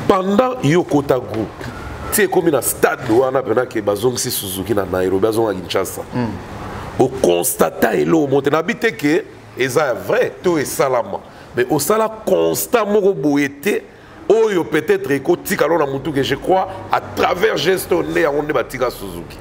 pendant Yokota Group, tu sais comme dans stade où on a pena que bazongsi Suzuki na Nairobi, bazong à Kinshasa. Au constatant et l'eau monte n'habite que eza vrai tout est salama. Mais au sala constat moko boyete oyo peut-être écoute kalona mutu que je crois à travers geste on est on batika Suzuki.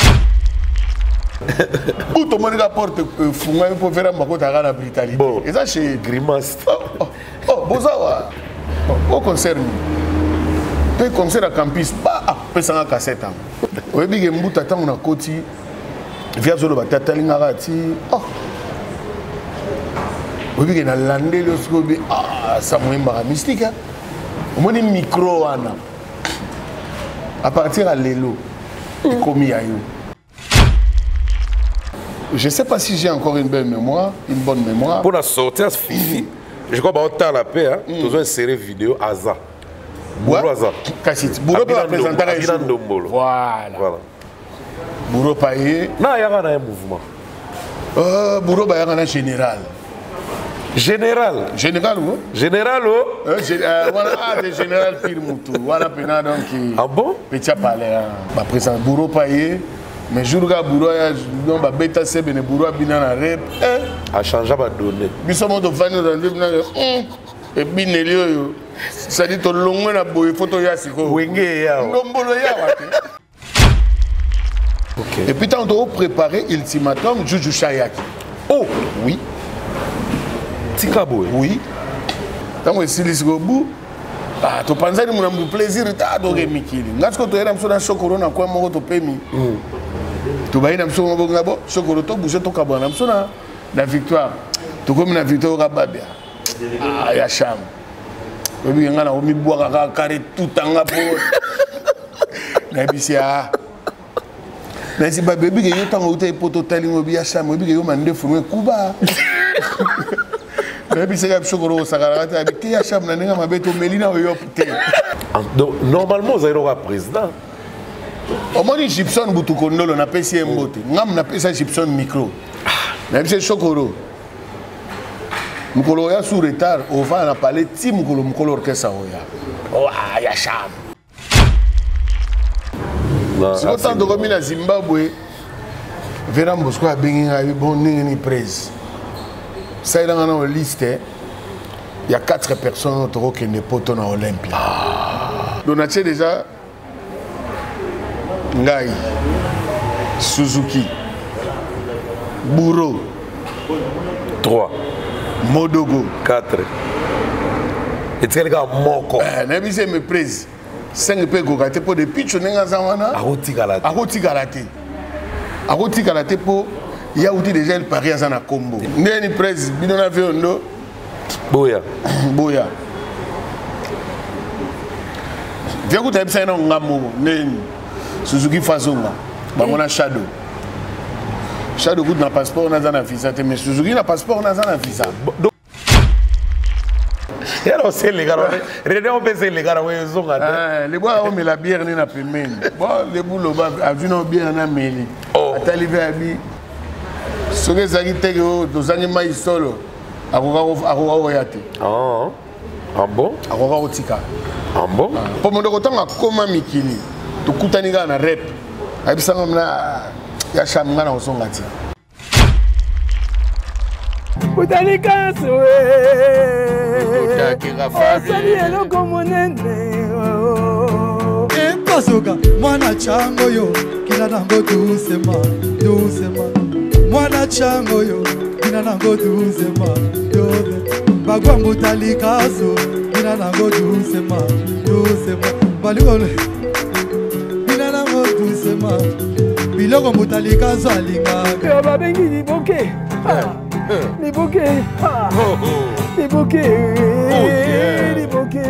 Où tout le monde apporte funga pour faire un makota à la Britannique. Bon, et ça chez Grimace. Oh, bozawa. Au concert. Pe concert à campus pas pesa na cassette. O yebi ke mbuta tango na koti via zolo batata lingaka ti. Oh. O yebi ke na landeli osko bi ça moyemba mystique. O moni micro wana. À partir à lelo. Komi ayo. Je ne sais pas si j'ai encore une belle mémoire, une bonne mémoire. Pour la sortie, je crois que tu as la paix, hein? Tu as une série vidéo Aza. Bouro Aza. Kassit. Bouro peut présenter la Abina Ndombolo. Voilà. Bouro Paye. Non, il y a un mouvement. Bouro Paye est un général. Général. Général ou? Général ou? Voilà, des général Pirmoutou. Voilà, pena donc. Ah bon? Petit palais. Bah, présent Bouro Paye. Mais je regarde Bouro, non, bah bêta c'est bien Bouro bina na rep. A changé ma donnée. Bissomo de vanner dans le bina. Et binelio yo. Ça dit to longo na boy photo ya siko. Wenge ya. Ndombolo ya wate. OK. Et puis tant on préparer ultimatum Juju Chayaki. Oh, oui. Tikabo. Oui. Tant on silis go bout. Ah, tu penses que mon plaisir ta adoré Mikili. Ngasko to era mso na chokoro na kwa moko to pemi. Tu vas y aller sur le bon, sur le top, bouger ton cabane, sur la victoire. Tu comme la victoire au Rababia. Ah, ya cham. Oui, on a mis boire à carré tout en la peau. Nabisia. Mais si baby, il y a tant de poteaux telling au bia cham, il y a un défaut, Kuba. Nabisia, chokoro, sagarate, avec qui ya cham, n'a pas beto Melina ou yopte. Normalement, vous avez un président. Au moins, Gibson Boutoukondolo n'a pas essayé un mot. Ngam n'a pas essayé Gibson micro. Même si Chokoro. Mukolo ya sous retard, on va en parler. Si Mukolo orchestre oya. Oh, ya cham. Si autant de remis à Zimbabwe, Vera Mbosco a bien bon ni prise. Ça il a une liste. Il y a 4 personnes qui ne peuvent pas à Olympia. Donc on a déjà Ngai, Suzuki, Bouro, 3, Modogo, 4. Et tu es moko. N'abusez mes prises. 5 peu gogate pour des pitch n'enga zawana. Aroti galate. Aroti galate. Aroti galate pour il y a outil déjà le pari à Zana Combo. N'eni prise bidon avion no. Boya. Boya. Viens que tu as besoin d'un ngamo n'eni. Suzuki Fazonga, on a Shadow. Shadow n'a pas passeport, on a un visa. Mais Suzuki n'a pas passeport, on a un visa. Et alors, c'est les gars, on peut les gars, les bois, on met la bière, on a pas même. Bon, les boulots, à une bière, on a mis. À t'arriver à lui. Ce que ça dit, c'est que nos animaux, ils sont à Royate. Ah bon? À Royate. Ah bon? Pour mon temps, à comment Mikili? Tu kutaniga na rep abisanga mna ya shamanga na usongati kutanika suwe utakira fabi eloko monene mpasoka mwana chango yo kina nango doucement mwana chango yo kina nango doucement bagwangu talikaso kina nango doucement balikole biloko mutalika zalinga yo babengi liboke liboke liboke liboke.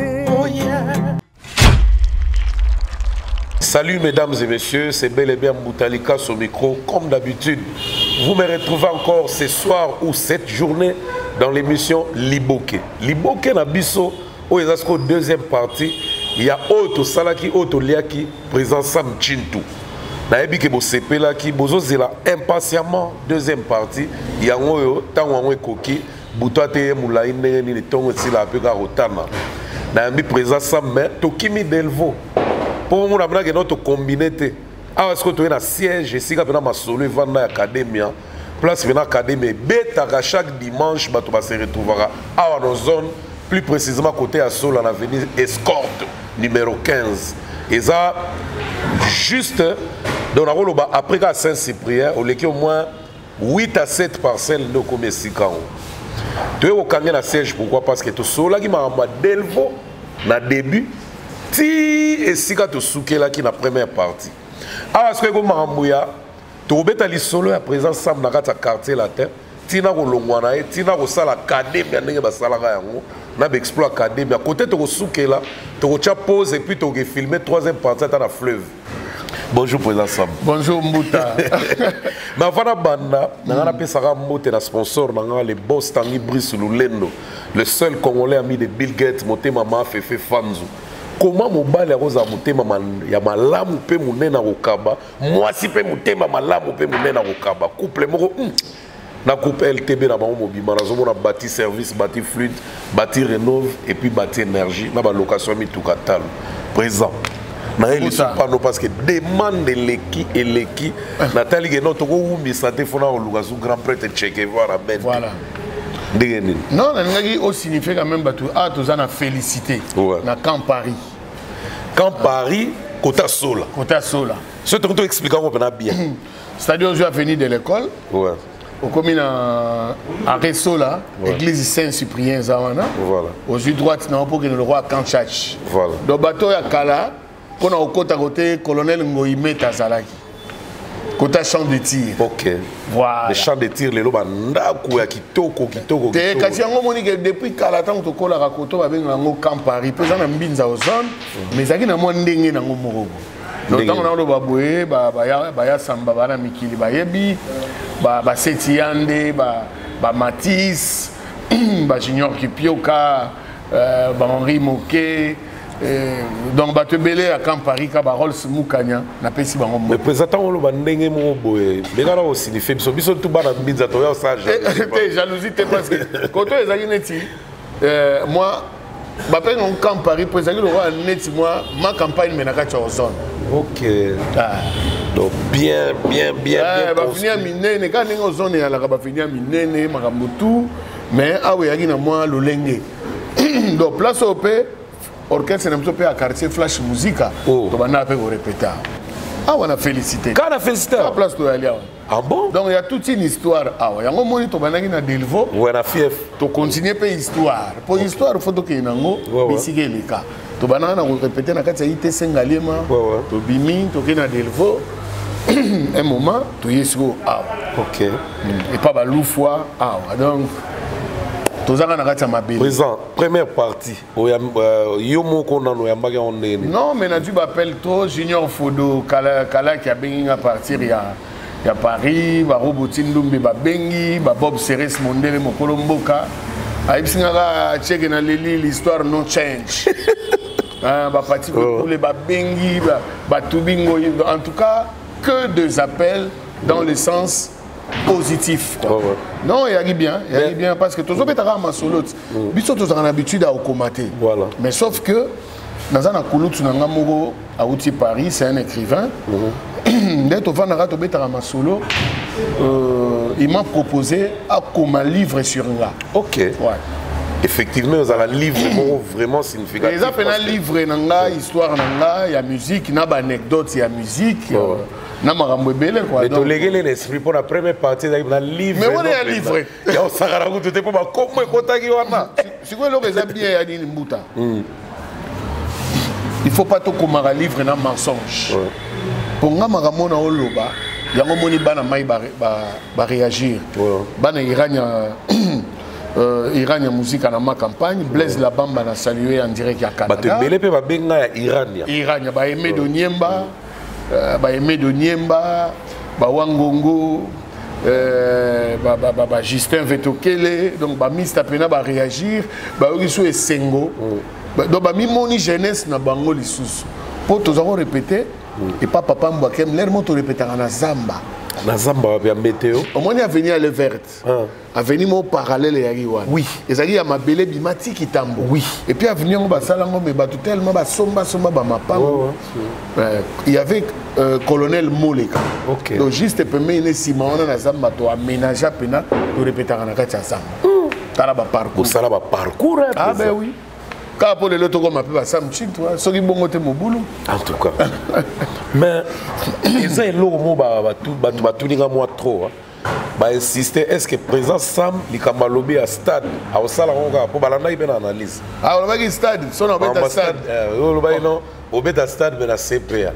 Salut mesdames et messieurs, c'est bel et bien Moutalika au micro comme d'habitude. Vous me retrouvez encore ce soir ou cette journée dans l'émission Liboke. Liboke na biso au ezasko deuxième partie. Il y a Auto Salaki, Auto Liaki, présent Sam Chintou. Naebi ke bo sepela ki bozo zela impatiemment deuxième partie. Il y a un tango koki, buto te moulaine ni tongo sila pe ka rotana. na mi présent ça mais to kimi delvo pour mon amna que notre combiné ah est-ce que tu es na siège ici quand ma solo vendre académie place vena académie beta chaque dimanche bato va se retrouvera à nos zone plus précisément côté à Sol en avenue Escorte numéro 15 et ça juste dans la rôle après qu'à Saint-Cyprien au lieu au moins 8 à 7 parcelles de comme Sikao. Tu es au Kangé na siège pourquoi parce que tout cela qui m'a delvo na début ti et sika to soukela qui na première partie. Ah est-ce que comme Mambouya tu beta li solo à présent sam na kata quartier latin tina ko longwana e tina ko sala académie ndenge ba sala ga yango na ba exploit académie à côté to ko soukela to ko cha pause et puis to ko filmer troisième partie dans la fleuve. Bonjour président Sam. Bonjour Mbouta. Mais avant la banda, on a appelé Sarah Mbote, la sponsor, le boss Tanguy Brice Lulendo, le seul Congolais ami de Bill Gates, Moté Mama Fefe Fanzu. Comment mon bal est rose à Moté Mama, il y a ma lame ou pe mouné na Rokaba, moi si pe Moté Mama lame ou pe mouné na Rokaba, couple moro, na coupe LTB na Bango Mobi, on a bâti service, bâti fluide, bâti rénove et puis bâti énergie, na ba location mi tout catal. Présent. Parce que demande l'équipe et l'équipe Nathalie Guénon to ko mi santé fona au Lugazu grand prêtre checker voir la bête. Voilà. Non, nangaki au signifie quand même batu a tozana félicité. Na Camp Paris. Camp Paris Kota Sola. Kota Sola. Ce que tu expliques on peut bien. C'est-à-dire je suis venu de l'école. Ouais. Au commune à Ressola, église Saint-Cyprien Zawana. Voilà. Au sud droite na pour que le roi Camp Church. Voilà. Do bateau ya Kala. Quand on a côté côté colonel Ngoïme Tazalaki côté champ de tir. Ok. Voilà. Les champs de tir les loba ndaku ya kitoko. Te kasi yango moni que depuis kala tant to kola ka koto ba benga ngo Camp Paris pesa na mbinza o zone mais zaki na mo ndenge na ngo morogo. Donc on a lo ba boye ba ya samba bana mikili ba yebi ba setiande ba Matisse ba Junior Kipioka ba Henri Moquet. Donc bateau belé à Camp Paris Kabarol Moukanya na pesi bango mais présentant on lo ndenge mo boye les gars aussi ni fait biso tout bana mbinza to ya ça jalousie parce que quand on ezali neti moi bapen on Camp Paris président le roi neti moi ma campagne menaka cha zone. OK. Donc bien ba finir minene quand on zone ya la ba finir minene makambo tout mais awe yaki na moi lolenge donc place au paix orchestre n'a pas à quartier flash musique to bana pe go répéter ah on a félicité quand on a félicité la place to aller ah bon donc il y a toute une histoire ah ouais yango moni to bana ki na Delvo ouais na fief to continuer pe histoire pour histoire faut que nango bisige leka to bana na go répéter na kati ya ite sengalema to bimi to ki na Delvo un moment to yesko ah OK et pas ba loufwa ah donc présent, première partie. Non, mais tu m'appelles trop Junior Fodo, Kala qui a béni à partir il y a Paris, Robotine Lumbi, Bengi, Bob Ceres Mondele, Mokolomboka. Aïpsingara, check na l'histoire non change. Parti pour les Bengi, Tubingo. En tout cas, que deux appels dans le sens positif. Non, il y a bien parce que tous les gens ma solo, ils ont l'habitude à commenter. Voilà. Mais sauf que dans un akulu tunangamoro à Outi Paris, c'est un écrivain. D'être au Vanara to betara ma solo, il m'a proposé à comme un livre sur là. OK. Ouais. Effectivement, vous avez un livre vraiment significatif. Ils ont fait un livre nanga, histoire nanga, il y a musique, il y a anecdotes, il y a musique. Na marambo belé quoi. Mais to léguer l'esprit pour la première partie dans livre. Mais on est un livre. Ya on s'arrête tout te pour comment contacter wana. C'est quoi le bien ya ni mbuta. Il faut pas to comme un livre na mensonge. Pour nga marambo na oloba, yango moni bana mai ba réagir. Bana Irania musique na ma campagne, Blaise Labamba na salué en direct ya Canada. Ba te belé pe ba benga ya Irania. Irania ba aimé de Niemba. Aimé de Niemba, Wangongo, Justin Vetokele, donc Mista Pena va réagir, Oriso et Sengo. Donc Mimoni jeunesse na bango lisusu. Pour tous avoir répété, et pas papa Mbakem, l'air monte répéter en Zamba. Nazamba bien météo. Au moins, il y a venu à le verte. Avenue mon parallèle et Ariwan. Oui. Et ça y a ma belle bimati qui tambo. Oui. Et puis avenue on va salango mais bah tout tellement bah somba bah ma pas. Il y avait colonel Moleka. OK. Donc juste premier né Simon on a zamba to aménager pena to répéter en akati ensemble. Tala ba parcours. Ça ba parcours. Ah ben oui. Quand pour le loto comme appelle ça Samching toi, so ki bongo te mobulu. En tout cas. Mais ils ont l'eau mo ba tout ninga moi trop. Bah insister est-ce que présent Sam likamba lobby à stade à osala ngoka po balanda ibe na analyse. Ah on va ki stade, son on beta stade. Le bail non, au beta stade mais la CPA.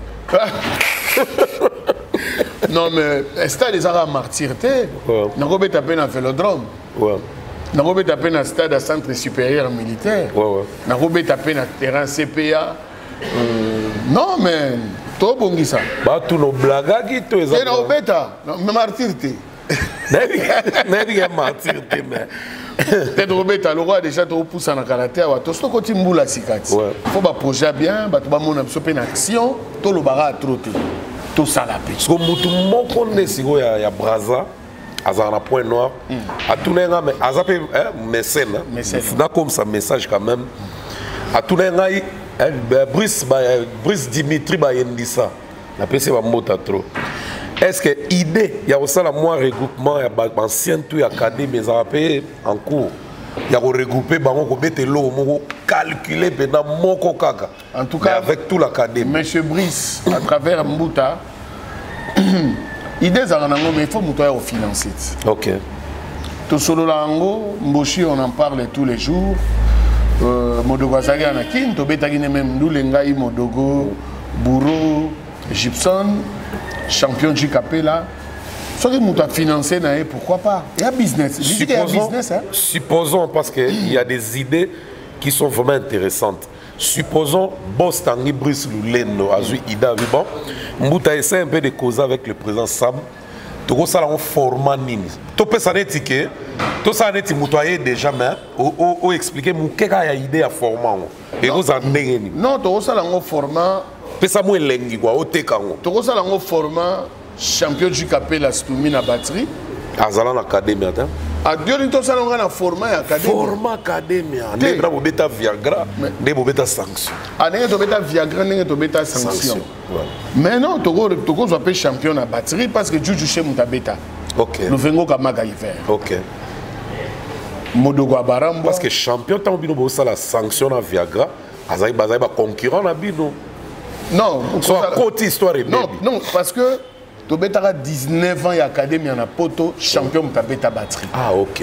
Non mais stade les ara martirté. Na ko beta pe na vélodrome. Ouais. Na ko beta pe na stade à centre supérieur militaire. Ouais. Na ko beta pe na terrain CPA. Non mais to bongisa. Ba tout nos blagues qui to ezaka. Na ko beta, na martirté. N'est-ce pas martyr mais peut-être Robert le roi déjà to pousse en karaté wa to sto koti mbula sikati faut ba projet bien ba to ba mona biso pe na action to lo bara trotter to salape parce que mutu moko ndesiko ya braza azana na point noir a tunenga mais azape mécène na comme ça message quand même a tunenga Brice Dimitri ba yendisa na pese ba mota trop. Est-ce que l'idée, il y a aussi la moins regroupement, il y a ancien tout, il y a cadé mes appels en cours. Il y a regroupé, il y a l'eau, calculer pendant mon coca. En tout cas, avec tout l'académie. Monsieur Brice, à travers Mbouta, l'idée, mais il faut que financer. Ok. Tout solo lango, Mboshi, on en parle tous les jours. Modogo Azagi Anakin, Tobetagine même nous, Lengai, Modogo, Bourreau, Gibson. Champion du Capella. Si vous avez financé, pourquoi pas? Il y a business. Supposons, parce qu'il y a des idées qui sont vraiment intéressantes. Supposons, Boss Tanguy Brice Lulendo, Azui Ida Vibon, Mbouta essaie un peu de causer avec le président Sam. Tu as un format nini. Tu peux s'en étiqueter. Tu as déjà, mais ou expliquer quelle est l'idée à format. Et vous en avez. Non, tu as un format. Pesa mo elengi kwa otekango. Tokosa lango format champion du Capella Stumi na batterie. Azala na académie ata. A diori to salonga na format académie. Format académie. Ndebra bo beta Viagra, ndebo beta sanction. A ndenge to beta Viagra, ndenge to beta sanction. Mais non, toko zo pe champion na batterie parce que Juju chez muta beta. OK. Nous venons comme hiver. OK. Modogo Abarambo. Parce que champion tant bino bo la sanction na Viagra, azai bazai ba concurrent na bino. Non, côté histoire non, parce que tu as 19 ans et académie en poto champion de ta batterie. Ah OK.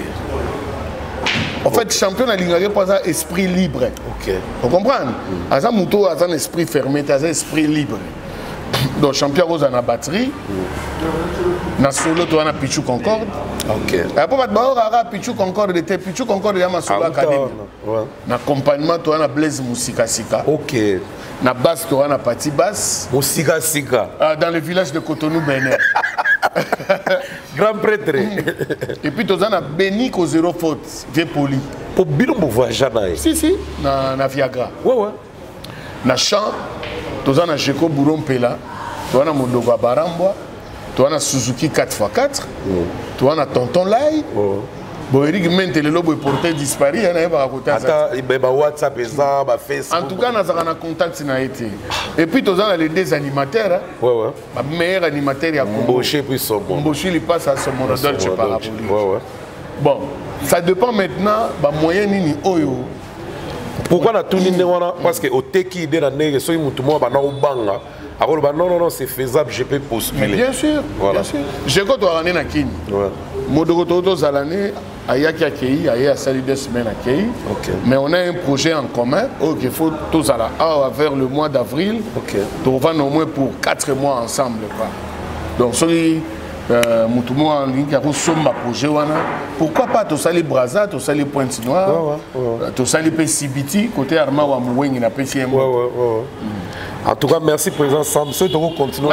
En fait, champion a l'ingénieur pas un esprit libre. OK. Vous comprenez? Asa muto a un esprit fermé, a un esprit libre. Donc champion rose en batterie. Na solo tu as Pichu Concorde. OK. Et après bah Pichu Concorde était Pichu Concorde il y a ma solo académie. Na accompagnement tu as Blaise Musika Sika. OK. Na basse, tu as na partie basse. Musika Sika. Dans le village de Cotonou, Bénin. Grand prêtre. Et puis, tu as béni qu'au zéro faute. Vieux poli. Pour bien me voyager. Si. Na Viagra. Ouais. Na champ, tu as na Jeko Bouron Pela. Tu as na Modogo Abarambo. Tu as na Suzuki 4x4. Tu as na Tonton Lai. Bon, Eric Mente, le lobo est porté disparu, il y a un côté. WhatsApp, Facebook. En tout cas, nous avons un contact. Et puis, nous avons les deux animateurs. Ouais. Le meilleur animateur, il y a Mboché, puis Somon. Mboché, il passe à Somon Dolce Parabolique. Ouais. Bon, ça dépend maintenant des moyens ni oyo. Pourquoi on a tout dit parce que au teki idée la nègre, soit il m'a tout le monde va au banga. Alors non, c'est faisable, je peux postuler. Bien sûr, voilà. Bien sûr. J'ai quand on a Kini. Ouais. Modogo Toto Zalané, Ayaki Akei, Aya Sali 2 semaines Akei. OK. Mais on a un projet en commun. OK, il faut tous à la vers le mois d'avril. OK. On va au moins pour 4 mois ensemble. Quoi. Donc, si Moutoumou en ligne, il y a un projet. Pourquoi pas tous les Brazza, tous les Pointes Noires, tous les PCBT, côté Arma ou Amoueng, il a PCM. En tout cas, merci président Sam. Ce que vous continuez.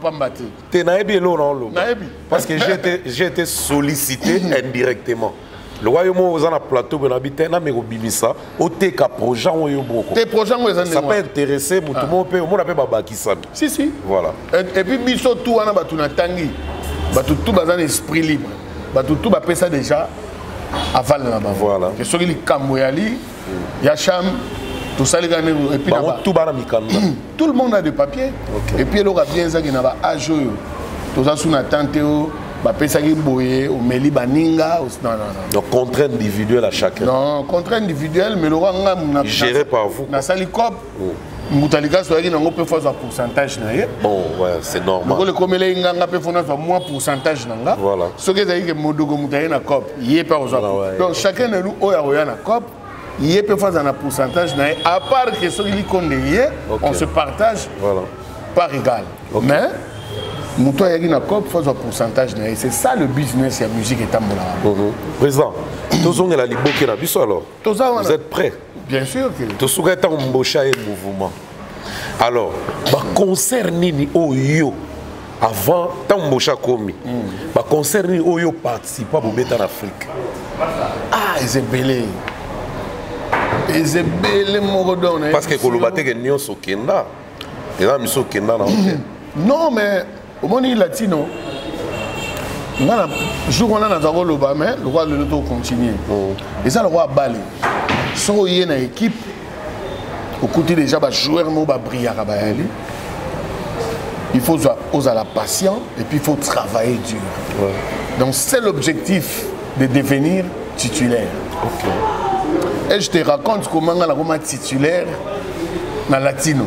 Parce que j'ai été sollicité indirectement. Le royaume où vous avez un plateau, vous habitez, na meko bimisa, au teka projet où vous beaucoup. Tes projets où vous ça peut intéresser, tout le monde peut, on appelle babaki sami. Si si. Voilà. Et puis biso tout on a batuna tangi, batu tout bazan esprit libre, batu tout ba ça déjà avant là-bas. Voilà. Que ce qui kamboyali, yacham, tout ça les gars et puis tout bana mikanda. Tout le monde a des papiers. Et puis il aura bien ça qui n'a pas âge, tout ça sous attente. Boye, au Meli Baninga, non. Donc contrat individuel à chacun. Non, contrat individuel, mais le roi géré par vous. Dans Salicop, Moutalika soit qui n'a pas fait un pourcentage. Bon, ouais, c'est normal. Le comélé n'a pas fait moins pourcentage. Voilà. Ce qui est dit que Modogo Moutaï n'a cop, il est pas aux autres. Donc chacun de nous, Oya na cop, il peut faire un pourcentage. À part que ceux qui connaissent, on se partage par égal. Mais Moutou a une cop, il faut un pourcentage. C'est ça le business, la musique est en Président, tous on est la Liboké na biso alors. Vous êtes prêts? Bien sûr que. Tous on est en embauché et mouvement. Alors, bah concert nini oyo avant tant embauché commis. Bah concert nini oyo participe pour mettre en Afrique. Ah, c'est belé. Et c'est belé mon donné. Parce que Kolobate que Nyon Sokenda, et là Miso Kenda na. Non mais au monde latino, jour on a dans le roi mais le roi de l'auto continue. Et ça le roi Balé. Son y une équipe, au côté déjà bah joueur nous bah briller à Bayali. Il faut oser la patience et puis il faut travailler dur. Donc c'est l'objectif de devenir titulaire. Et je te raconte comment on a la titulaire dans latino.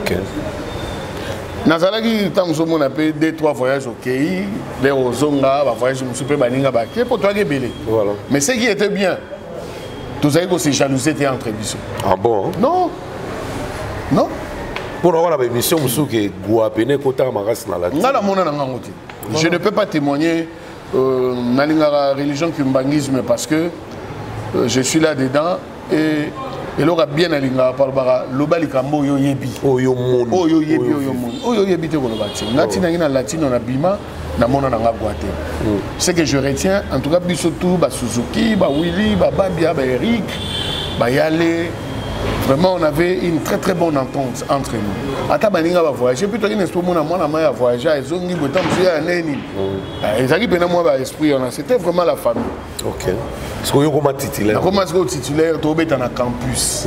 Nazalaki tant que on a fait 2-3 voyages au pays, les Ozonga, voyage je me baninga baké pour toi belé. Voilà. Mais ce qui était bien, tous avez aussi jalousé entre bisous. Ah bon? Non. Non. Pour avoir la mission musu que Guapene kota maras na la. Ngala mona na ngoti. Je ne peux pas témoigner na la religion kumbangisme parce que je suis là dedans et il aura bien alinga par bara lobali kambo yo yebi oyo mon oyo yebi oyo yebi te kolobati ngati na ngina latino na bima na mona na ngabwate. Ce que je retiens en tout cas biso tout ba Suzuki ba Willy ba Babia ba Eric ba Yale vraiment on avait une très bonne entente entre nous. Ata baninga ba voyager puis toi une esprit mona mona ma voyager ezongi botam ya neni ezaki pena moi ba esprit on c'était vraiment la famille. OK. Est-ce que vous êtes titulaire? Comment est-ce que vous êtes titulaire? Vous êtes dans le campus.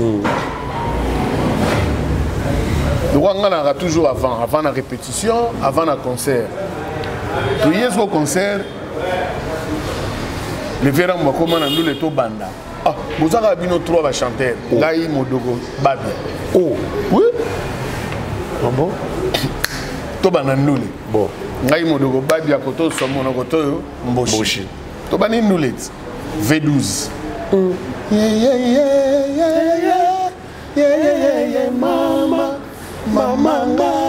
Le roi a toujours avant la répétition, avant le concert. Tu y es au concert, le verre m'a commandé nous le banda. Ah, vous avez vu trois chanteurs. Gaï Modogo Babia. Oh, oui. Ah bon? Tobana nous le. Bon. Gaï Modogo Babia koto somono koto mboshi. Tobani nous le. V12. Mama, mama,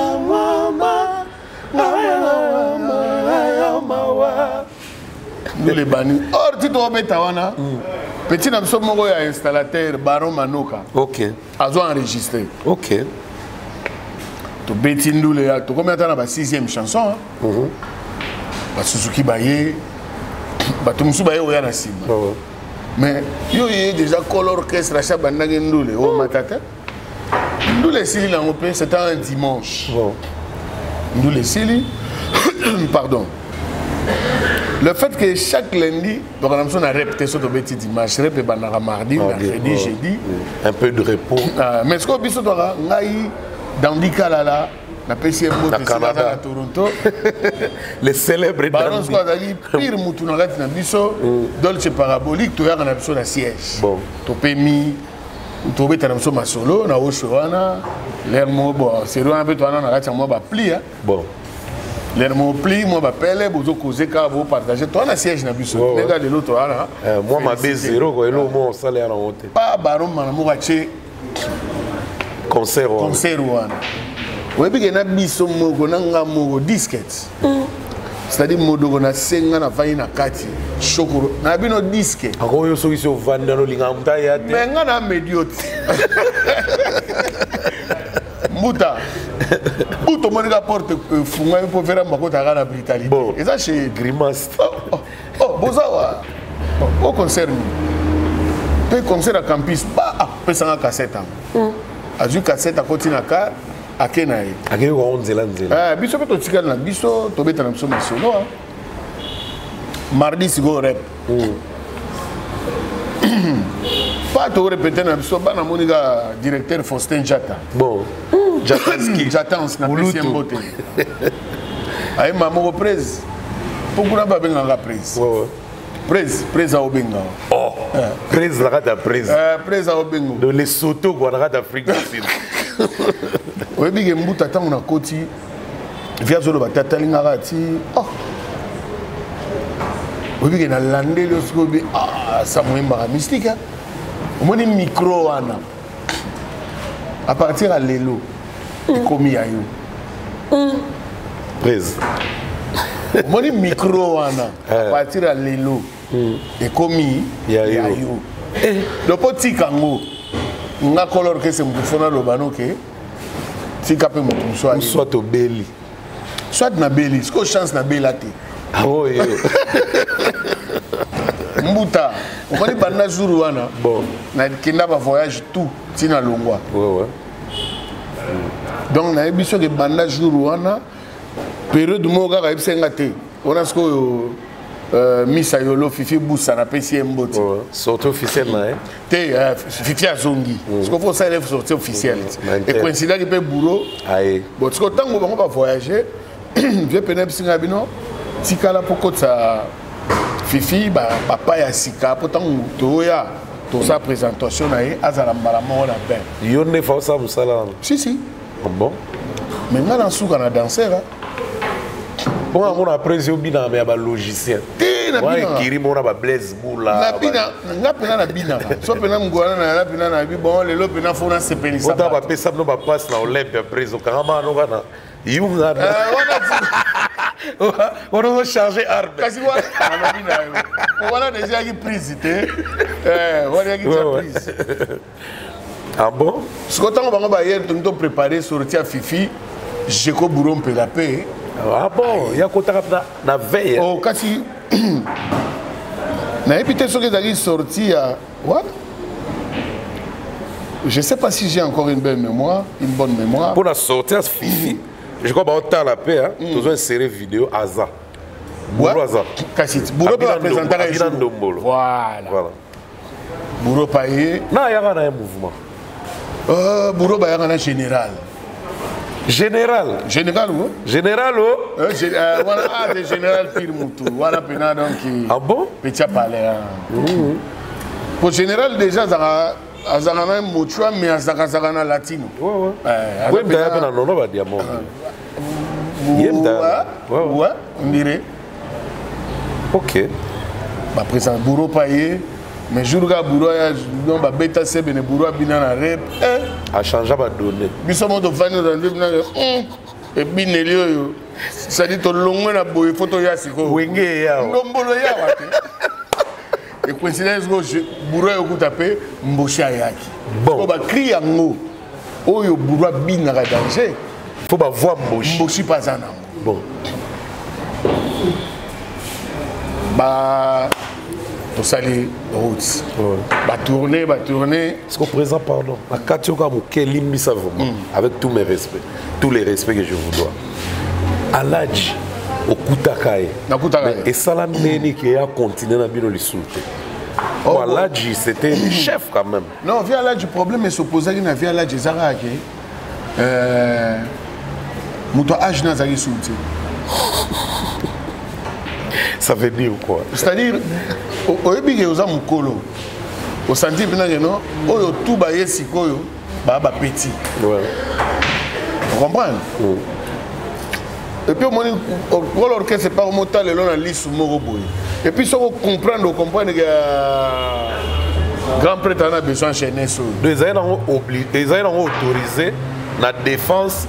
mama. Nous les bannis. Or, tu dois mettre à petit n'absolu moko ya installateur Baron Manoka. OK. Azo enregistré. OK. To beti ndule ya to combien temps na ba 6e chanson. Ba Suzuki Baye. Batumsu baye oya na simba. Mais yo y déjà color orchestre cha bandanga ndule o matata. Ndule sili la ngopé c'était un dimanche. Ndule sili pardon. Le fait que chaque lundi donc on a répété sur le petit dimanche, répété bandanga mardi, mercredi, jeudi, un peu de repos. Mais ce qu'on biso dora ngai dans Dikalala na PCM Canada à Toronto. Les célèbres Baron Squadali, pire moutou na gati na biso, Dolce Parabolique, to ya na biso na siège. Bon. To pemi, to beta na biso ma solo, na oshoana, l'air mo bon, c'est loin un peu toi na gati mo ba pli hein. Bon. L'air mo pli, mo ba pele, bozo causer ka bo partager. Toi na siège na biso, les gars de l'autre là. Moi ma B0 ko elo mo salaire en haute. Pas Baron Manamo gaché concert wana. Oui, puis il y a un disquette. C'est-à-dire que na senga na vaina na kati chokoro na bino disque. Ako yo soki so vanda no linga muta ya te. Mais ngana mediote. Muta. Buto monika porte funga pour faire makota kana brutalité. Bon. Et ça chez grimace. Oh, bozawa. Au concert, le concert à campus, personne n'a cassette. A vu cassette à continuer à Kenaï. À quel moment on dit là? Biso peut te na biso to beta na biso solo. Mardi si go rep. Pas to répéter na biso bana moniga directeur Faustin Jata. Bon. Jatanski. Jatanski na deuxième beauté. Aïe maman reprise. Pourquoi n'a pas bien la prise? Prise à Obenga. Oh, prise la rate à prise. Prise à Obenga. De les Soto quoi, la rate d'Afrique du Sud. Oui, mais il y a un bout de temps on a côté. Via Zolo Batata Lingarati. Oh. Oui, mais il y a landé le scobi. Ah, ça m'a un mystique. Au moins, micro, à partir à l'élo, il commis à you. Prise. Au moins, micro, à partir à l'élo, il commis à you. Le petit kango, on a color que c'est mon fona le bano que si capé mon soit. Soit au belly. Soit na belly, ce que chance na belate. Ah oui. Mbuta, on va dire banda jour wana. Bon. Na kenda ba voyage tout, tina longwa. Ouais. Donc na émission de banda jour wana, période mo ga ba senga te. On a ce que Missa Yolo Fifi Boussa na PC Mboti. Sortie officielle là hein. Te Fifi Azongi. Ce qu'on faut ça élève sortie officielle. Et coïncident qui peut boulot. Aïe. Bon, ce que tant qu'on va voyager, je peux singa bino. Tikala poko ça Fifi ba papa ya sika pourtant toya to sa présentation na azala malamo na ben. Yo ne fa ça musala. Si. Bon. Mais nga na suka na danseur. Bon on après yo bina mais ba logicien. Ouais, kiri mona ba blaze boula. Na bina nga pena na bina. So pena mngwana na pena na bi bon lelo pena fona se penisa. Ota ba pesa no ba passe na Olympia preso karama no kana. Yunga. On va changer arbre. Kasi voilà déjà qui prise voilà qui prise. Ah bon? Ce que on va hier nous préparer sortir Fifi, Jeko Bouron Pelapé. Ah bon, il y a quoi na veille. Oh kasi na épité ce que d'aller sortir what? Je sais pas si j'ai encore une belle mémoire, une bonne mémoire. Pour la sortir Fifi. Je crois que la paix, tu as inséré vidéo Aza. Bouro Aza. Kassit. Bouro peut présenter la vidéo. Voilà. Bouro Paye. Non, il y a un mouvement. Bouro Paye est général. Général. Général ou? Général ou? Voilà, des général Pirmoutou. Voilà, donc. Ah bon? Petit palais. Pour général, déjà, Azarana Mochua, mais Azarana Latino. Oui, d'ailleurs, on a un diamant. Ouais, on dirait. Ok. Ma présence Bouro Paye, mais Jourga Bouro, non, ma bêta c'est bien Bouro Binana Rep. A changé ma donnée. Bissomo de Vanno dans le Binana. Et Binelio, ça dit ton long na boy photo yasiko. Wenge ya. Ndombolo ya wate. Et coïncidence que Bouro est au tapé, Mbocha Yaki. Bon. On va crier en haut. Oyo Bouro Binana danger. Faut pas voir Mbochi. Mbochi pas un bon. Bah, tout ça les routes. Bah tourner. Est-ce qu'on présente pardon? La Katioka Moukeli Missa vraiment. Avec tous mes respects, tous les respects que je vous dois. Aladji au Koutakaye. Et Salam Neni qui a continué à bien le soutenir. Oh, Aladji c'était le chef quand même. Non, via Aladji, le problème est s'opposer à via Aladji Zaraki. Mouton âge n'a pas soutenir. Ça veut dire quoi? C'est-à-dire, au début, il y a un colo. Au senti, il y a tout baillé si koyo, bah petit. Ouais. Vous comprenez? Et puis, l'orchestre, c'est pas au mot tal, on a liste Moroboy. Et puis, si on comprend, que grand prêtre a besoin de chaîner ça. Les Israéliens ont autorisé la défense,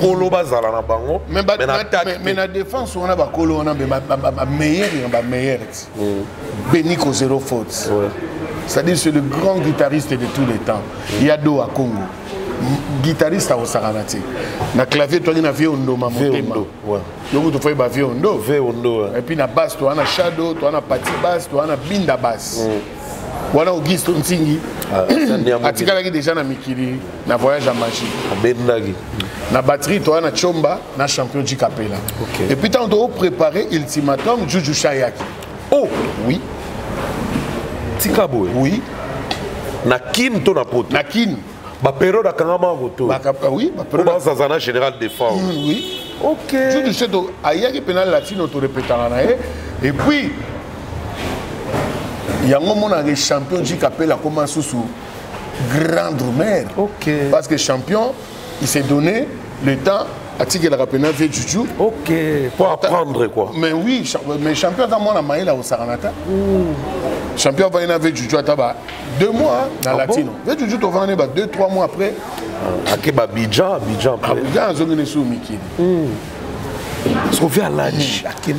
mais la défense, on a bakolo, on a meilleur. Benico zéro faute. C'est-à-dire c'est le grand guitariste de tous les temps. Yado à Congo. guitariste à Osaranati. Na clavier, toi, il y a vieux ondo, ma motema. Donc, tu fais vieux ondo. Et puis, na basse, toi, na shadow, toi, na pati basse, toi, na binda basse. Voilà Auguste Ntingi. Atikala déjà na Mikili, na voyage à magie. Na batterie, toi, na Chomba, na champion du Capella. Et puis, tant de préparer Ultimatum, Juju Chayaki. Oh, oui. Tikabo. Oui. Na kin to na poto. Na kin. Ba période akangama goto. Oui, ba période. Ba zazana général défense. Oui. OK. Juju Cheto ayaki penal latino to répétera na et puis yango mona que champion du Capella comment sous grand drummer. OK. Parce que champion, il s'est donné le temps à tirer la rapena fait Juju. OK. Pour apprendre quoi. Mais oui, mais champion dans mon amaïla au Saranata. Champion va y avoir Juju à Taba 2 mois dans latino. Fait Juju to va 2-3 mois après. Akeba Abidjan après. Abidjan zongene sou Mikili. Sofia Ladji.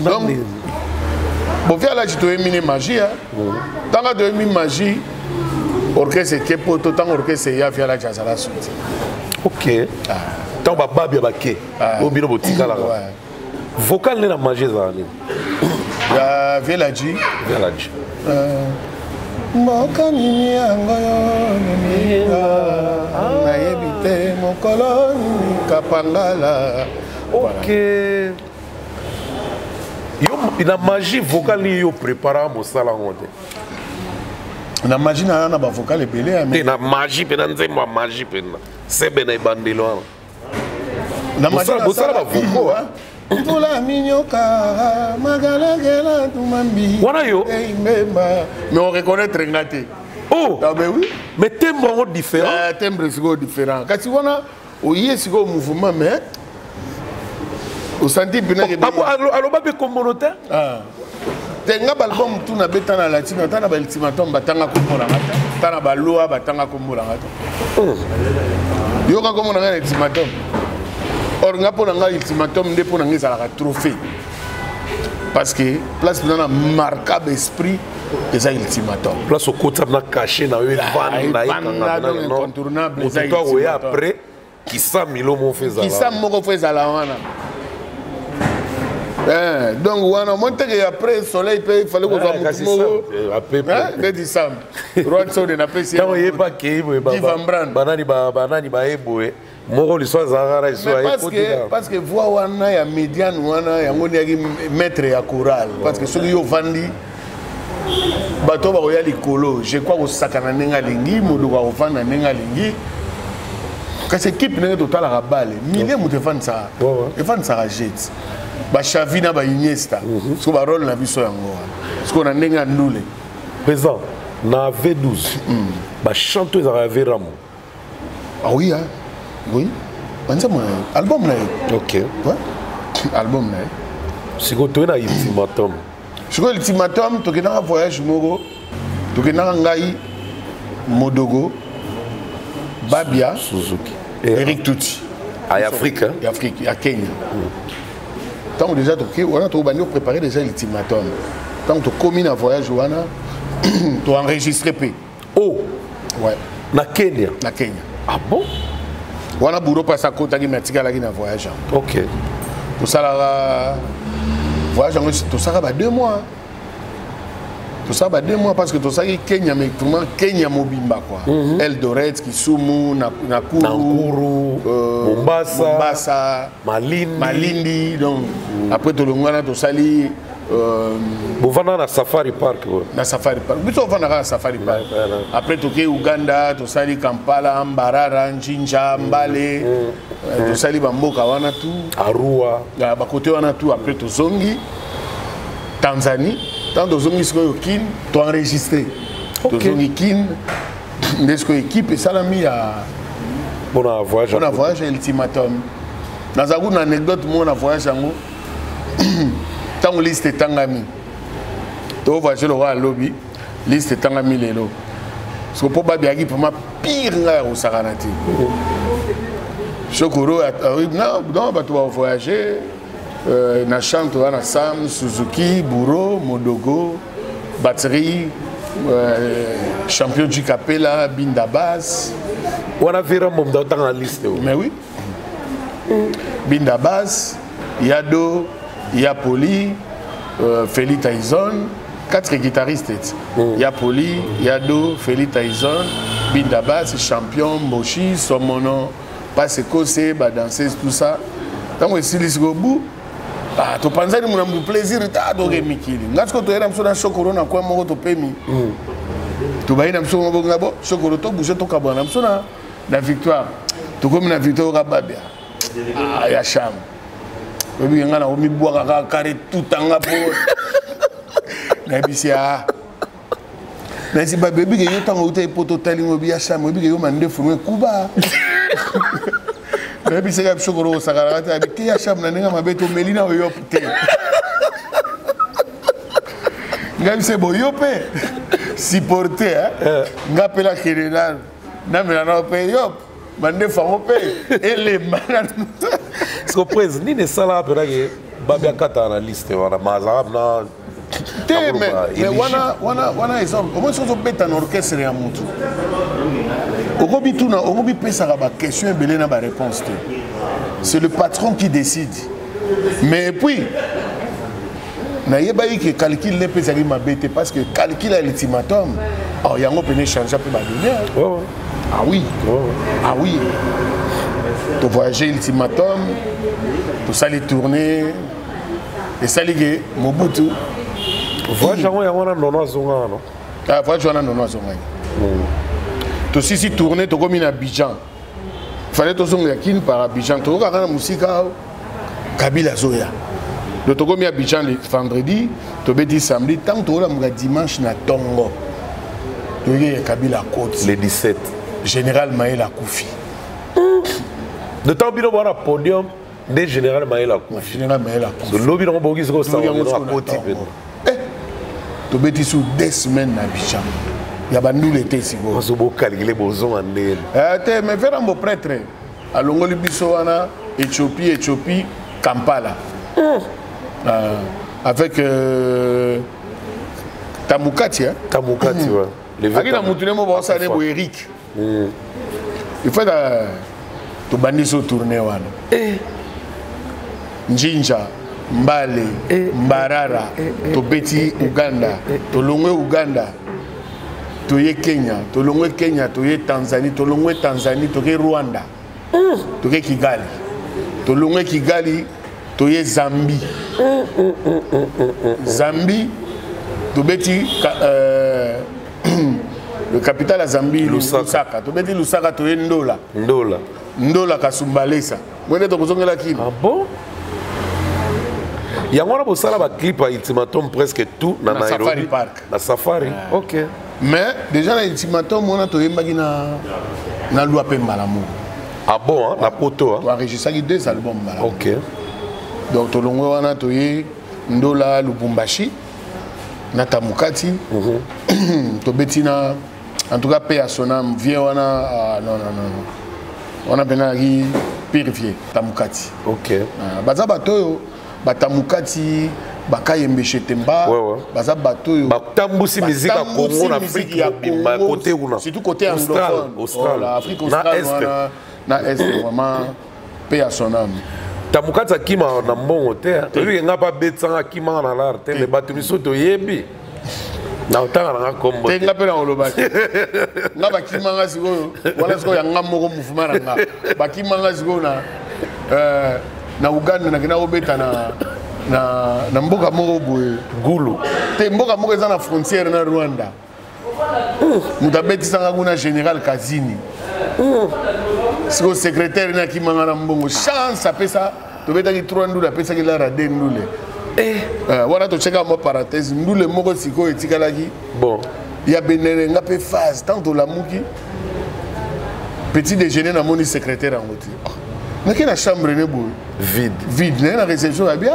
Bon, via là, tu dois éminer magie. Dans la demi magie, orchestre qui est pour tout temps orchestre, il y a via là, jazz à la suite. OK. Tant que babi abaké, au bino botika là. Vocal n'est la magie ça. Ya via là, ji. Via là, ji. Moka nini angoyo nini na yebite mokolo nini kapangala. OK. La magie vocale ni yo prépara mo sala ngote. Na magie na ba vocal ebele mais na magie pena nzemba magie pena. Sebe na ibandelo. Na magie mo sala ba voko hein. Tola minyoka magalagela tumambi. Wana yo. Mais on reconnaît Tringaté. Oh. Ah ben oui. Mais timbre différent. Timbre différent. Quand tu vois au yes go mouvement mais au senti bien que alors ba be communauté tenga album tout na betana latino tana ba ultimatum batanga kombola ngata tana ba loa batanga kombola ngata yo ka komona ngana ultimatum or nga pona nga ultimatum nde pona ngisa la trophée parce que place dans marquable esprit et ça ultimatum place au côté na caché na van na incontournable ça après qui ça milo mon fait ça qui ça moko fait ça la wana. Donc, après le soleil, il fallait qu'on soit après décembre. Parce que voix wana ya médiane wana yango ni maître ya chorale parce que ceux qui ont vendu bato ba roya likolo je crois au sakana nenga lingi modu wa ofana nenga lingi kasi équipe nenga total la balle milliers mo defend ça defend ça jet ba Xavi na ba Iniesta parce que ba rôle na biso yango parce qu'on a nenga ndule présent na V12 ba chanteuse arrivé Ramo. Ah oui hein oui album là. OK. Ouais. Album là. Si vous avez un ultimatum. Si vous avez un ultimatum, tu as un voyage Moro, tu as un Ngai, Modogo, Babia, Suzuki, Eric Tuti. À Afrique, hein? À Kenya. Tant que déjà tu as préparé déjà l'ultimatum. Tant que tu as commis un voyage, tu as enregistré P. Oh! Ouais. Na Kenya? Na Kenya. Ah bon? Wana bureau passe à côté qui m'a dit na voyage. OK. Tout ça là voyage tout ça va 2 mois. Tout ça va 2 mois parce que tout ça est Kenya mais vraiment Kenya mobimba quoi. Eldoret, Kisumu, Nakuru, Mombasa, Malindi donc après tout le monde tout ça li vous venez à Safari Park. Na Safari Park. Vous venez à Safari Park. Après tout Uganda, tout ça li Kampala, Mbarara, Njinja, Mbale, tout ça li Bamboka wana tout. Arua. Ya ba côté wana tout après tout Zongi. Tanzanie, tant de Zongisko kin, to enregistré. To Zongi kin, nesco équipe et salami à bon voyage. On a voyage ultimatum. Dans une anecdote mon voyage ngo. Tant liste tangami to voyager le roi lobby liste tangami lelo parce que pour babiaki pour ma pire nga au saranati chokoro non ba to voyager na chante na Sam Suzuki Buro Modogo batterie champion du Capella, Binda Bass. On a vu un moment dans la liste. Mais oui. Binda Bass, Yado, Yapoli, Feli Tyson, 4 guitaristes. Yapoli, Yado, Feli Tyson, Binda Bass, champion, Moshi, Somono, Paseko, Seba, danseuse, tout ça. Quand on est au bout, tu penses que tu as plaisir, tu as adoré Mikili. Quand tu es dans Chokoro, tu as payé. Tu vas dans Chokoro, tu bouges ton cabane, tu as la victoire. Tu comme la victoire au Rababia. Ah, ya cham. Baby ngana omi boire ka carré tout en ngapo. Na bisia. Na si ba baby ke yo tango uta poto tali ngobi ya cham, baby ke yo mande fumwe kuba. Na bisia ka Chokoro sakara ta bi ya cham na nga mabeto melina oyo pute. Ngam se boyo pe. Si porter ngapela general. Na me na pe yo. Mande famo pe ele malade. Est-ce que président ni ne sala pera que babia kata na liste wana mazab na mais wana exemple comment est-ce que tu beta na orchestre ya mutu okobi tuna okobi pesa ba question belé na ba réponse. C'est le patron qui décide. Mais puis na yeba yi que calcul le pesa ki mabete parce que calcul a l'ultimatum. Oh yango pene changer pe ba donner. Ah oui, ah oui. Tu voyages l'ultimatum, tu sali tourner, et sali que Mobutu. Voyage en Yamana non zonga non. Ah voyage en non zonga. Tu si tourner, tu comme in Abidjan. Fallait tu zonga kin par Abidjan. Tu regardes la musique Kabila Zoya. Tu comme in Abidjan le vendredi, tu bêtis samedi, tant tu regardes dimanche na Tongo. Tu regardes Kabila Côte. Le 17. Général Maëla Koufi. De temps qu'il y a un podium de Général Maëla Koufi. Général Maëla Koufi. Le lobby de Bogi c'est ça. Tu bêtis sous 2 semaines à Abidjan. Il y a bandou l'été si vous. On se beau calculer besoin en elle. Mais faire un beau prêtre. À Longoli Bissoana, Éthiopie, Kampala. Avec Tamukati. Tamukati, ouais. Avec la moutune, on va Eric. Il faut que tu sur tourner. Njinja, Mbale, Mbarara, tu beti Uganda, tu longwe Uganda, tu ye Kenya, tu longwe Kenya, tu ye Tanzanie, tu longwe Tanzanie, tu ye Rwanda, tu ye Kigali, tu longwe Kigali, tu ye Zambie. Zambie, tu beti le capital à Zambie, Lusaka. Tu beti Lusaka, tu ye Ndola. Ndola Kasumbalesa. Moi, je suis là. Ah bon? Il y a un clip à Ultimatum presque tout dans Safari Park. Dans Safari. Ok. Mais déjà, dans Ultimatum, on a trouvé na loi Pembalamu. Ah bon, hein? La poteau. Tu as enregistré 2 albums. Ok. Donc, on a trouvé Ndola Lubumbashi, Natamukati, Tobetina, en tout cas, paix à son âme, viens, on a. Non. On a bien purifié Tamukati. Ok. Baza bato Batamukati Bakayembe Chetemba. Baza bato Batambusi musique à Congo en Afrique côté où surtout côté anglophone. L'Afrique australe na est vraiment paix à son âme. Tamukati akima na mbongo te. Lui nga pas betsa akima na l'art te le batu misoto yebi. Na utanga na kombo. Tenga pe na olobaki. Nga bakimanga siko wala siko ya ngamoko mouvement nga. Bakimanga siko na Uganda na kina obeta na mboka moko boye Gulu. Te mboka moko eza na frontière na Rwanda. Mutabeti sanga kuna général Kazini. Siko secrétaire na kimanga na mbongo chance apesa tobeta ki 3 ndula apesa ki la rade ndule. Voilà tu checker ma parenthèse nous le moko siko etikalaki bon il y a benere nga pe phase tant la muki petit déjeuner na moni secrétaire en oti na ki na chambre ne boy vide na réception abi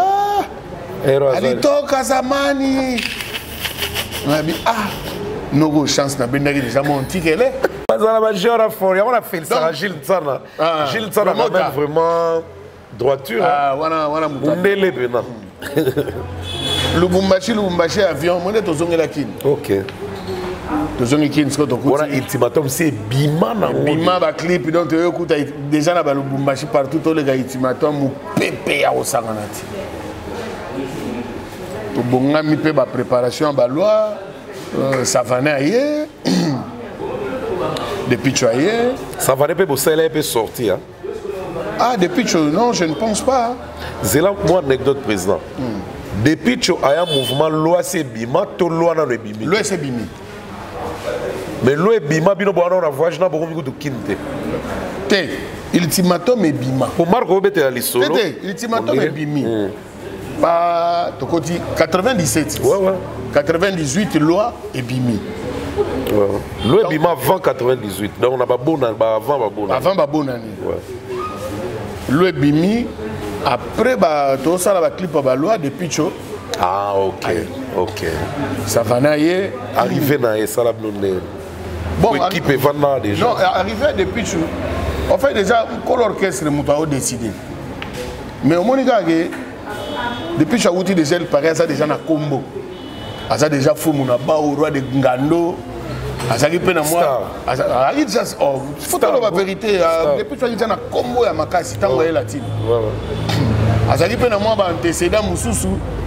alitoka zamani abi nogo chance na bendaki déjà mon tikele bazala ba jora for ya on a fait ça Gilles Tsana vraiment droiture wana mutandele bena Lubumbashi avion, moi je suis là. Ok. tozongi kini siko tokuti wana ultimatum c'est bima na bima ba clip donc toyokuta déjà na ba Lubumbashi partout toleka ultimatum mopepe ya kosangana ti tobongami mpe ba préparation ya baloi Savané aye depuis tu aye Savané peut bosser peut sortir. Ah depuis tu non je ne pense pas. C'est là moi anecdote président. Depuis tu as un mouvement loi c'est bima to loi na le bimi. Loi c'est bimi. Mais loi bima bino bo na voyage na beaucoup de kinte. Té ultimatum et bima. Pour Marco bete la lisolo. Té ultimatum et bimi. Pas to koti 97. Ouais ouais. 98 loi et bimi. Ouais. Loi bima avant 98. Donc on a pas bon avant ba bon. Avant ba bon année. Ouais. Loi bimi après ba to ça la clip ba loi depuis cho. Ah OK. OK. Ça va naïe arrivé na ça la blonde. Bon équipe vendre déjà. Non, arrivé depuis cho. En fait déjà quand l'orchestre muta décidé. Mais au Monica depuis que j'ai déjà le pareil, ça déjà na combo. Ça déjà fou mon ba au roi de Ngando. Ça qui peine moi. Ça faut la vérité depuis que j'ai déjà na combo ya makasi tango ya latine. Ouais. Ça qui peine moi ba antécédent mususu.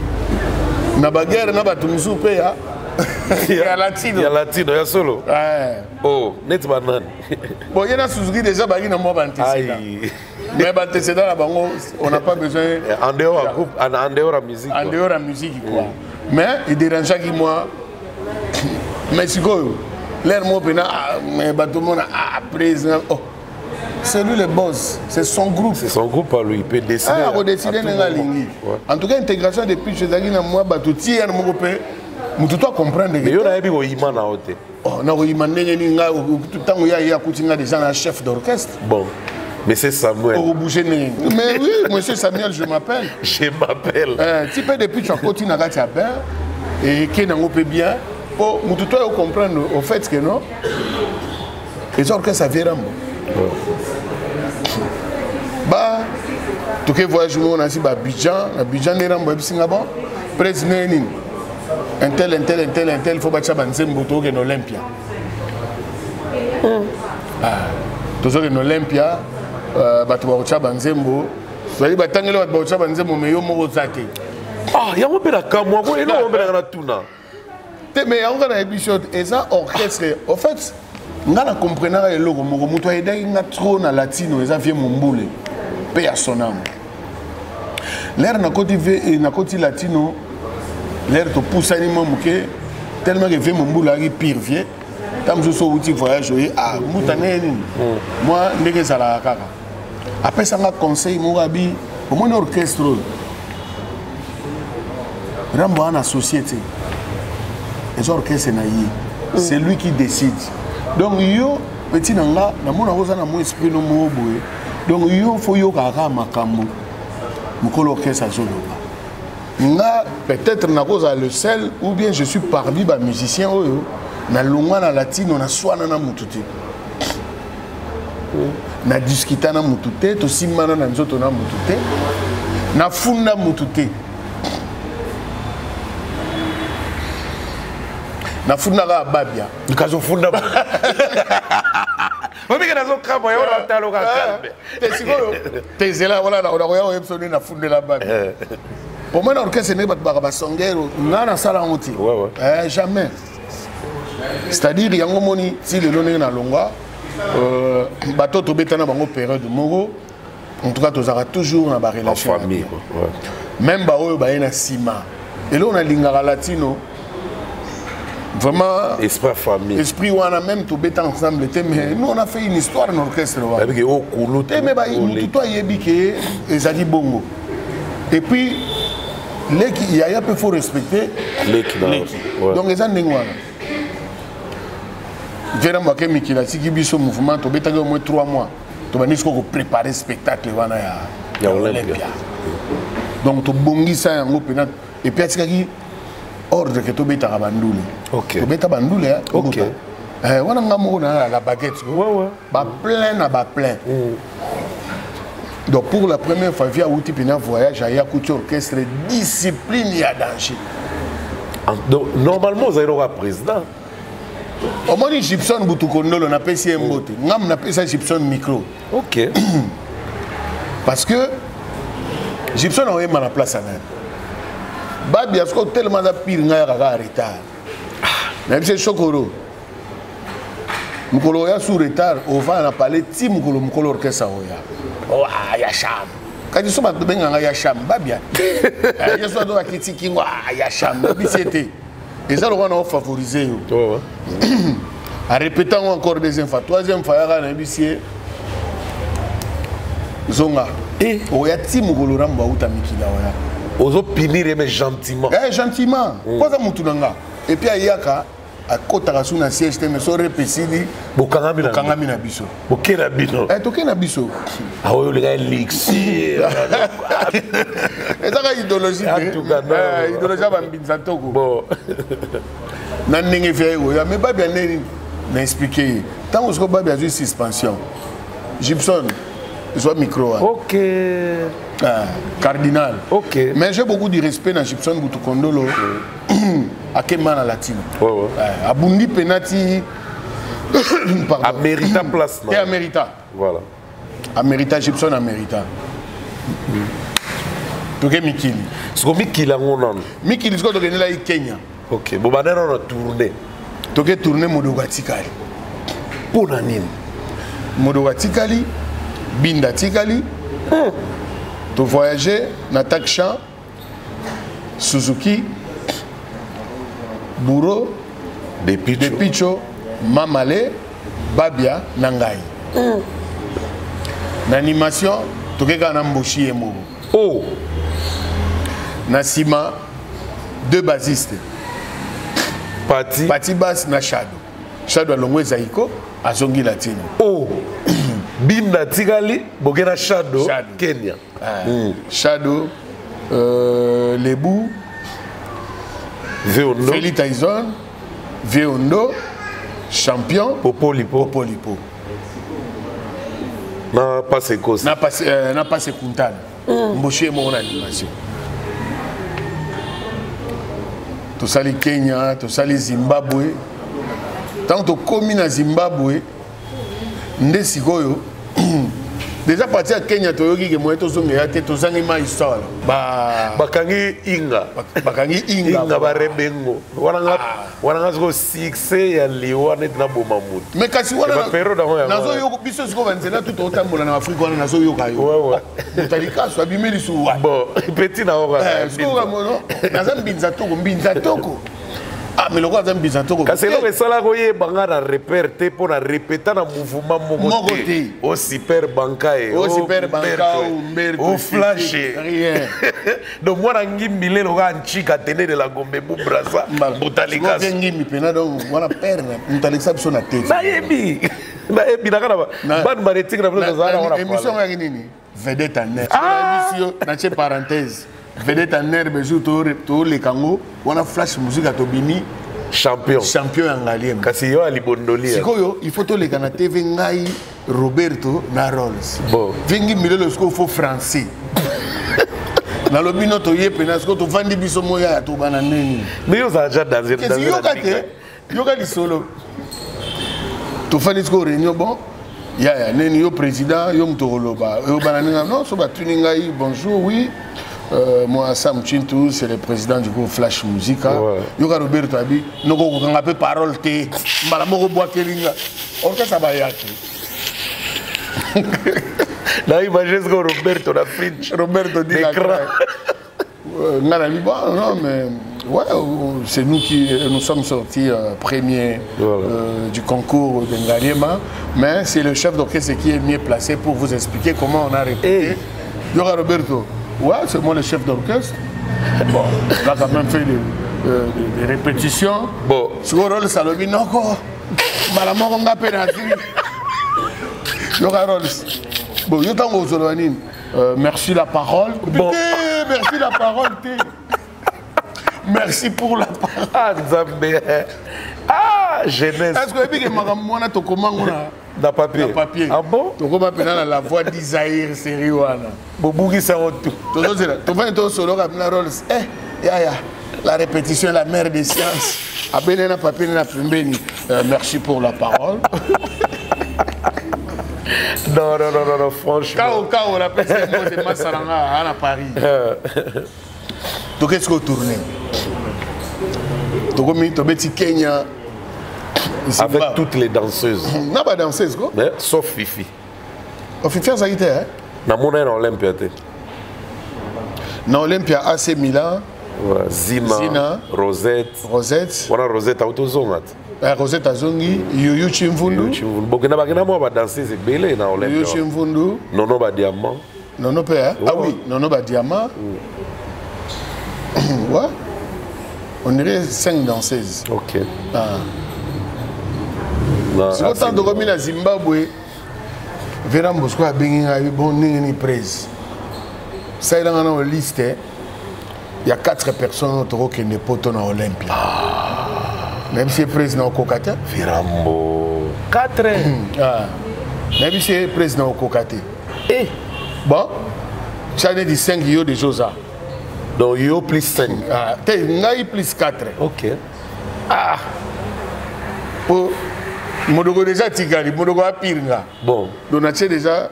Na baguerre na ba tumusu pe ya. Ya latino. Ya latino ya solo. Ouais. Oh, net banane. Bon, il y a Suzuki déjà ba na moi ba antécédent. Mais antécédent on n'a pas besoin. En dehors groupe, en dehors la musique. En dehors la musique quoi. Mais il dérangeait qui moi. Mais c'est quoi? L'air moi mais tout le monde a président. Oh, c'est lui le boss, c'est son groupe. C'est son groupe à lui, il peut décider. Ah, il peut décider en tout cas, l'intégration depuis chez Zagina, moi, Batouti, mon groupe, tu dois comprendre. Mais il y a un Iman à côté. Oh, non, Iman, tout le temps, il y a déjà un chef d'orchestre. Bon. Mais c'est Samuel. Mais oui, monsieur Samuel, je m'appelle. Je m'appelle. Tu peux depuis tu as continué à faire et qui n'a pas bien. Pour tu dois comprendre au fait que non. Les orchestres ça vient. Bah, tout que voyage on a ici Abidjan n'est pas Singapore. Président un tel faut battre Banzembo to que l'Olympia. Ah, toujours que l'Olympia bato ba Banzembo. Soyez batangelo ba Banzembo mais yo moko zate. Ah, il y a un peu de camouin, il y a un peu de tuna. Mais il y a un épisode, et ça, orchestre, en fait, on a compris que le logo, il y a trop de latino, et ça vient mon boule, paix à son âme. L'air n'a côté latino, l'air te pousse à l'imam, tellement que vient mon boule, il pire, vieux. Quand je suis au voyage, je dis, ah, moi, je suis à la caca. Après ça, on a conseillé, moi, au moins orchestre. Rambo a une société. Les orchestres, c'est lui qui décide. Donc, yo, petit nanga, na mona rosa na mo esprit no mo boye. Donc, yo faut yo kaka makambo. Mukolo orchestre azoloba. Nga peut-être na cause le seul ou bien je suis parmi ba musiciens oyo na longwa na latino na swana na mutute. Na discuter na mutute, to simana na nzoto na mutute. Na funda mutute. Na funda ga babia nikazo funda Omi kana zo kama yo na talo ka kalbe te sikoyo te zela wala na oya episode na funda la babia pour moi l'orchestre ne bat ba songero ngana sala nguti jamais c'est-à-dire yango moni si le loné na longwa bato to betana bango période moko en tout cas tu auras toujours na ba relation en famille même ba oyo ba ena sima et là on a lingara latino. Vraiment, esprit ou on a même tout bêta ensemble. Mais nous on a fait une histoire dans l'orchestre. Mais toi yébike ezali bongo. Et puis il y a peu faut respecter l'équipe. Donc les gens n'engouana. J'ai remarqué Mikila si qui biso mouvement to bêta au moins 3 mois. Tu vas nisco préparer spectacle wana ya Olympia. Donc to bongi ça en opéra et puis atikaki ordre que tu bêta à Bandoule. Ok. Tu bêta Bandoule, hein? Ok. On a la baguette. Ouais. Ba plein. Donc pour la première fois, via outil pina voyage, il y a couture orchestre discipline, il y a danger. Donc normalement, vous avez le président. Au moins, Gibson Boutoukondolo, on a payé un mot. On a payé Gibson micro. Ok. Parce que Gibson a eu ma place à même. Babi a tellement de pire, il y a un retard. Même si c'est Chokoro. Mukolo ya sous retard, on va en parler. Si Mukolo orchestre oh, Yacham. Quand ils sont à Benga Yacham, Babia. Ils sont à critiquer Yacham. C'était. Et ça, on a favorisé. En répétant encore deuxième fois, troisième fois, il y a un ambitieux. Zonga. Et il y a Tim Mukolo Ramba ou Tamikila. Ozo pinir mais gentiment. Gentiment. Quoi ça Moutunanga. Et puis il y a à côté de la siège, mais sur le PCD, Bokangami na biso. Bokena bino. Toke na biso. Ah oui, le gars elixir. Et ça c'est idéologie. Idéologie bambinza toko. Bon. Na ndenge fait ya mais Babi n'a expliqué. Tant que Babi a eu suspension. Gibson, soit micro. OK. Cardinal. OK. Mais j'ai beaucoup de respect dans Gibson Boutoukondolo. À Kemana latine. À Bundi penati. Amérita place. Et Amérita. Voilà. Amérita Gibson Amérita. Toke Mikili. Ce que Mikili a mon Mikili ce que toke là Kenya. OK. Bon bah on a tourné. Toke tourné Modogatikali. Pour nanine. Modogatikali, Binda Tikali. Tu voyager na Takshan, Suzuki. Bourreau, Depicho, Mamale, Babia, Nangai. L'animation, tu as un embauché. Oh! Nassima, deux basistes. Pati basse na Shadow. Shadow a l'ongwe Zaiko, a Zongi Latino. Oh! Binda Tigali, Bogena Shadow, Kenya. Shadow, Lebou. Félix Tyson, Veondo, champion, Popolipo. N'a pas ses causes. N'a pas ses Kuntana. Mboché mon animation. Tout ça les Kenya, tout ça les Zimbabwe. Tant que commis na Zimbabwe, Ndesigoyo. Déjà parti à Kenya, tu as dit que moi, tu as ma histoire. Bakangi Inga. Bakangi Inga. Inga barebengo. Wana ngo succès ya liwa net na bomamut. Mais kasi wana nazo yo biso siko banzela tout otambola na Afrique wana nazo yo kayo. Ouais. Mutalika so abimeli su wa. Bon, petit na oka. Siko mono. Nazo mbinza toko. Ah, mais le roi d'un bizanto. Parce que le salaire banga na réperté pour na répéter na mouvement mogoté. Au super banca et au super banca au flash. Rien. Donc moi nangi mille le gars anchika tene de la gombe bu brasa. Botalika. Nangi mi pena donc voilà perdre. Botalika so na tête. Na yebi na kana ban maretik na vlo zara wana. Émission ya nini? Vedette en net. Émission na che parenthèse. Vedette en herbe, tout les Kango, on a flash musique à Tobini. Champion en Galiem. Kasi yo ali bondoli. Sikoyo, il faut tous les Kanate Vengai, Roberto, na Rolls. Bon. Vengi mille le sco faut français. Na lobino to ye penasco to vandi biso moya to bananeni. Mais yo za déjà dans yo ka di solo. To fandi sco réunion bon. Ya neni yo président yo mtoloba. Yo bananena non so ba tuningai bonjour oui. Moi, Sam Chintou, c'est le président du groupe Flash Musica. Yoga Roberto Abi, nous avons un peu parole. Malamoro Boakelinga. On fait ça. Là, imaginez que Roberto l'a fait. Roberto dit l'écran. Non, mais ouais, c'est nous qui nous sommes sortis premiers du concours de Ngaliema. Mais c'est le chef d'orchestre qui est mieux placé pour vous expliquer comment on a répété. Yoga Roberto. Ouais, c'est moi le chef d'orchestre. Bon, on a quand même fait des répétitions. Bon. Sur le rôle, Salobi, non, quoi. Malamon, on a pénalty. Bon, je t'en vais merci la parole. Bon. Merci la parole. Merci pour la parole. Ah, Zambé. Ah, jeunesse. Est-ce que tu as dit dans papier. Ah bon? Tu as la voix d'Isaïr Seriwana. Boubougi Sarotou. Tu vas solo la rôle. La répétition est la mère des sciences. Abenena papena pembeni. Merci pour la parole. Non, franchement. Quand on appelle ça de Massaranga à Paris. Donc qu'est-ce qu'on tourne? Donc on petit Kenya. Avec toutes les danseuses. Non, pas danseuse quoi. Mais sauf Fifi. Fifi ça y était hein? Na mon en Olympia té. Na Olympia AC Milan. Ouais, Zina, Rosette. Voilà Rosette autozonga. Rosette azongi, Yoyo Chimvundu. Bokena bakena mo ba danser c'est belé na Olympia. Yoyo Chimvundu. Nono ba diamant. Nono père. Ah oui, Nono ba diamant. Ouais. On dirait 5 danseuses. OK. Ah. Si autant de remis à Zimbabwe, Vera Moscou a bien bon ni prise. Ça est dans la liste. Il y a 4 personnes qui ne peuvent pas en Olympia. Même si c'est président au Kokate. Virambo. 4. Même si c'est président au Kokate. Et bon, ça a dit 5 yo de Josa. Donc yo plus 5. T'es plus 4. OK. Ah. Pour Modogo déjà Tigali, Modogo a pire. Bon. Donc on a déjà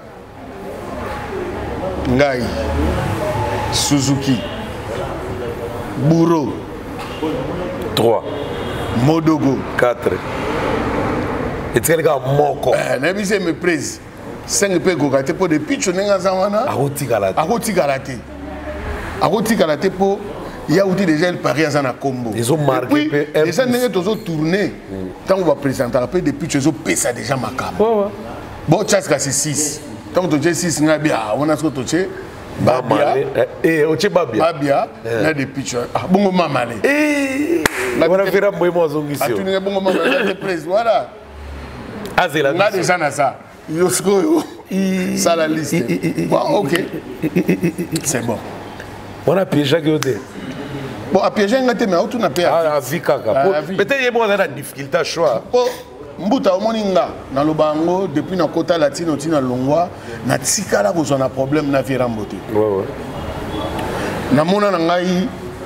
Ngai, Suzuki, Bourreau. 3. Modogo. 4. Et tu es le gars moko. Nabi c'est me prise. 5 pe gokate pour des pitch nenga zawana. Aroti galate. Aroti galate pour il y a aussi déjà le pari à na combo. Ils ont marqué déjà nenga tozo tourner. Tant on va présenter après des pitch ils ont payé déjà makam. Ouais. Bon chaska c'est 6. Tant que tu 6 ngabi on a ce que tu Babia et Oche Babia. Babia na des pitch. Ah bongo mamale. On a fait un mouvement zongissio. Tu n'es bongo mamale prise voilà. Ah c'est la. On a déjà na ça. Yosko ça la liste. Bon OK. C'est bon. On a piégé Godé. Bon, à piéger un gâteau, mais où tu n'as pas. Ah, Vikaka. Peut-être qu'il y a une difficulté à choix. Mbuta omoninga na lobango depuis na kota latino tina longwa na tikala ko zona problème na Virambote. Ouais. Na mona na ngai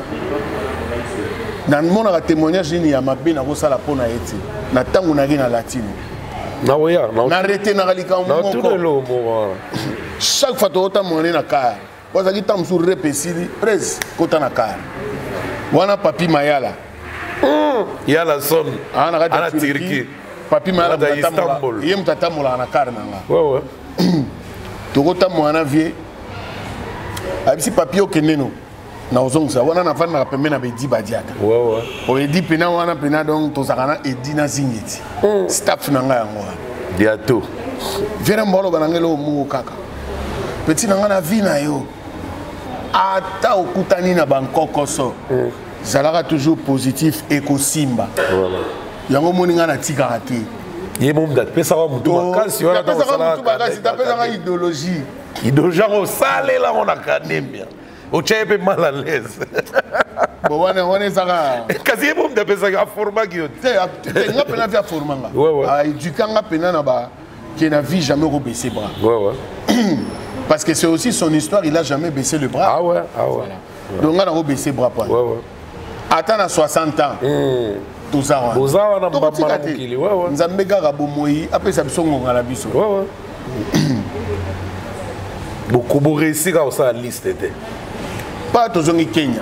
na mona ka témoignage ni ya mabe na ko sala pona eti na tangu na gina latino. Na oya, na rete na kalika moko. Na tout le mo. Chaque fois to mona na ka. Waza ki tam sur repesili presse kota na ka. Wana papi mayala. Yala son. Ana Turquie. Papi mayala da Istanbul. Yem tatamola na kar na nga. Ouais. Tokota mwana vie. Abisi papi okeneno. Na ozongsa wana na fana pembe na bedi badiaka. Ouais. O edi pena wana pena donc tozakana edi na zingeti. Staff na nga yango. Bientôt. Viens mbolo banangelo mu kaka. Petit na nga na vie na yo. Ata okutani na Bangkok so. Zalaka toujours positif ekosimba. Voilà. Yango moninga na tika te. Yemom dat pesa wa mutu makasi wana ta sala. Ta pesa nga idéologie. Idéologie au salé là en académie. O chepe mal à l'aise. Bon on saka. Kasi yemom dat pesa ga forma ki yo. Te nga pena via forma nga. Ouais. Ah éduquanga pena na ba qui n'a vie jamais rebaisser bras. Ouais. Parce que c'est aussi son histoire, il a jamais baissé le bras. Ah ouais. Voilà. Donc on a rebaissé le bras. Ouais. Attends à 60 ans. Tout ça. Tout ça on a pas mal mokili. Ouais. Nzambega rabomoi après ça bisongo ngala biso. Ouais. Beaucoup de réussir à ça liste était. Pas tozongi Kenya.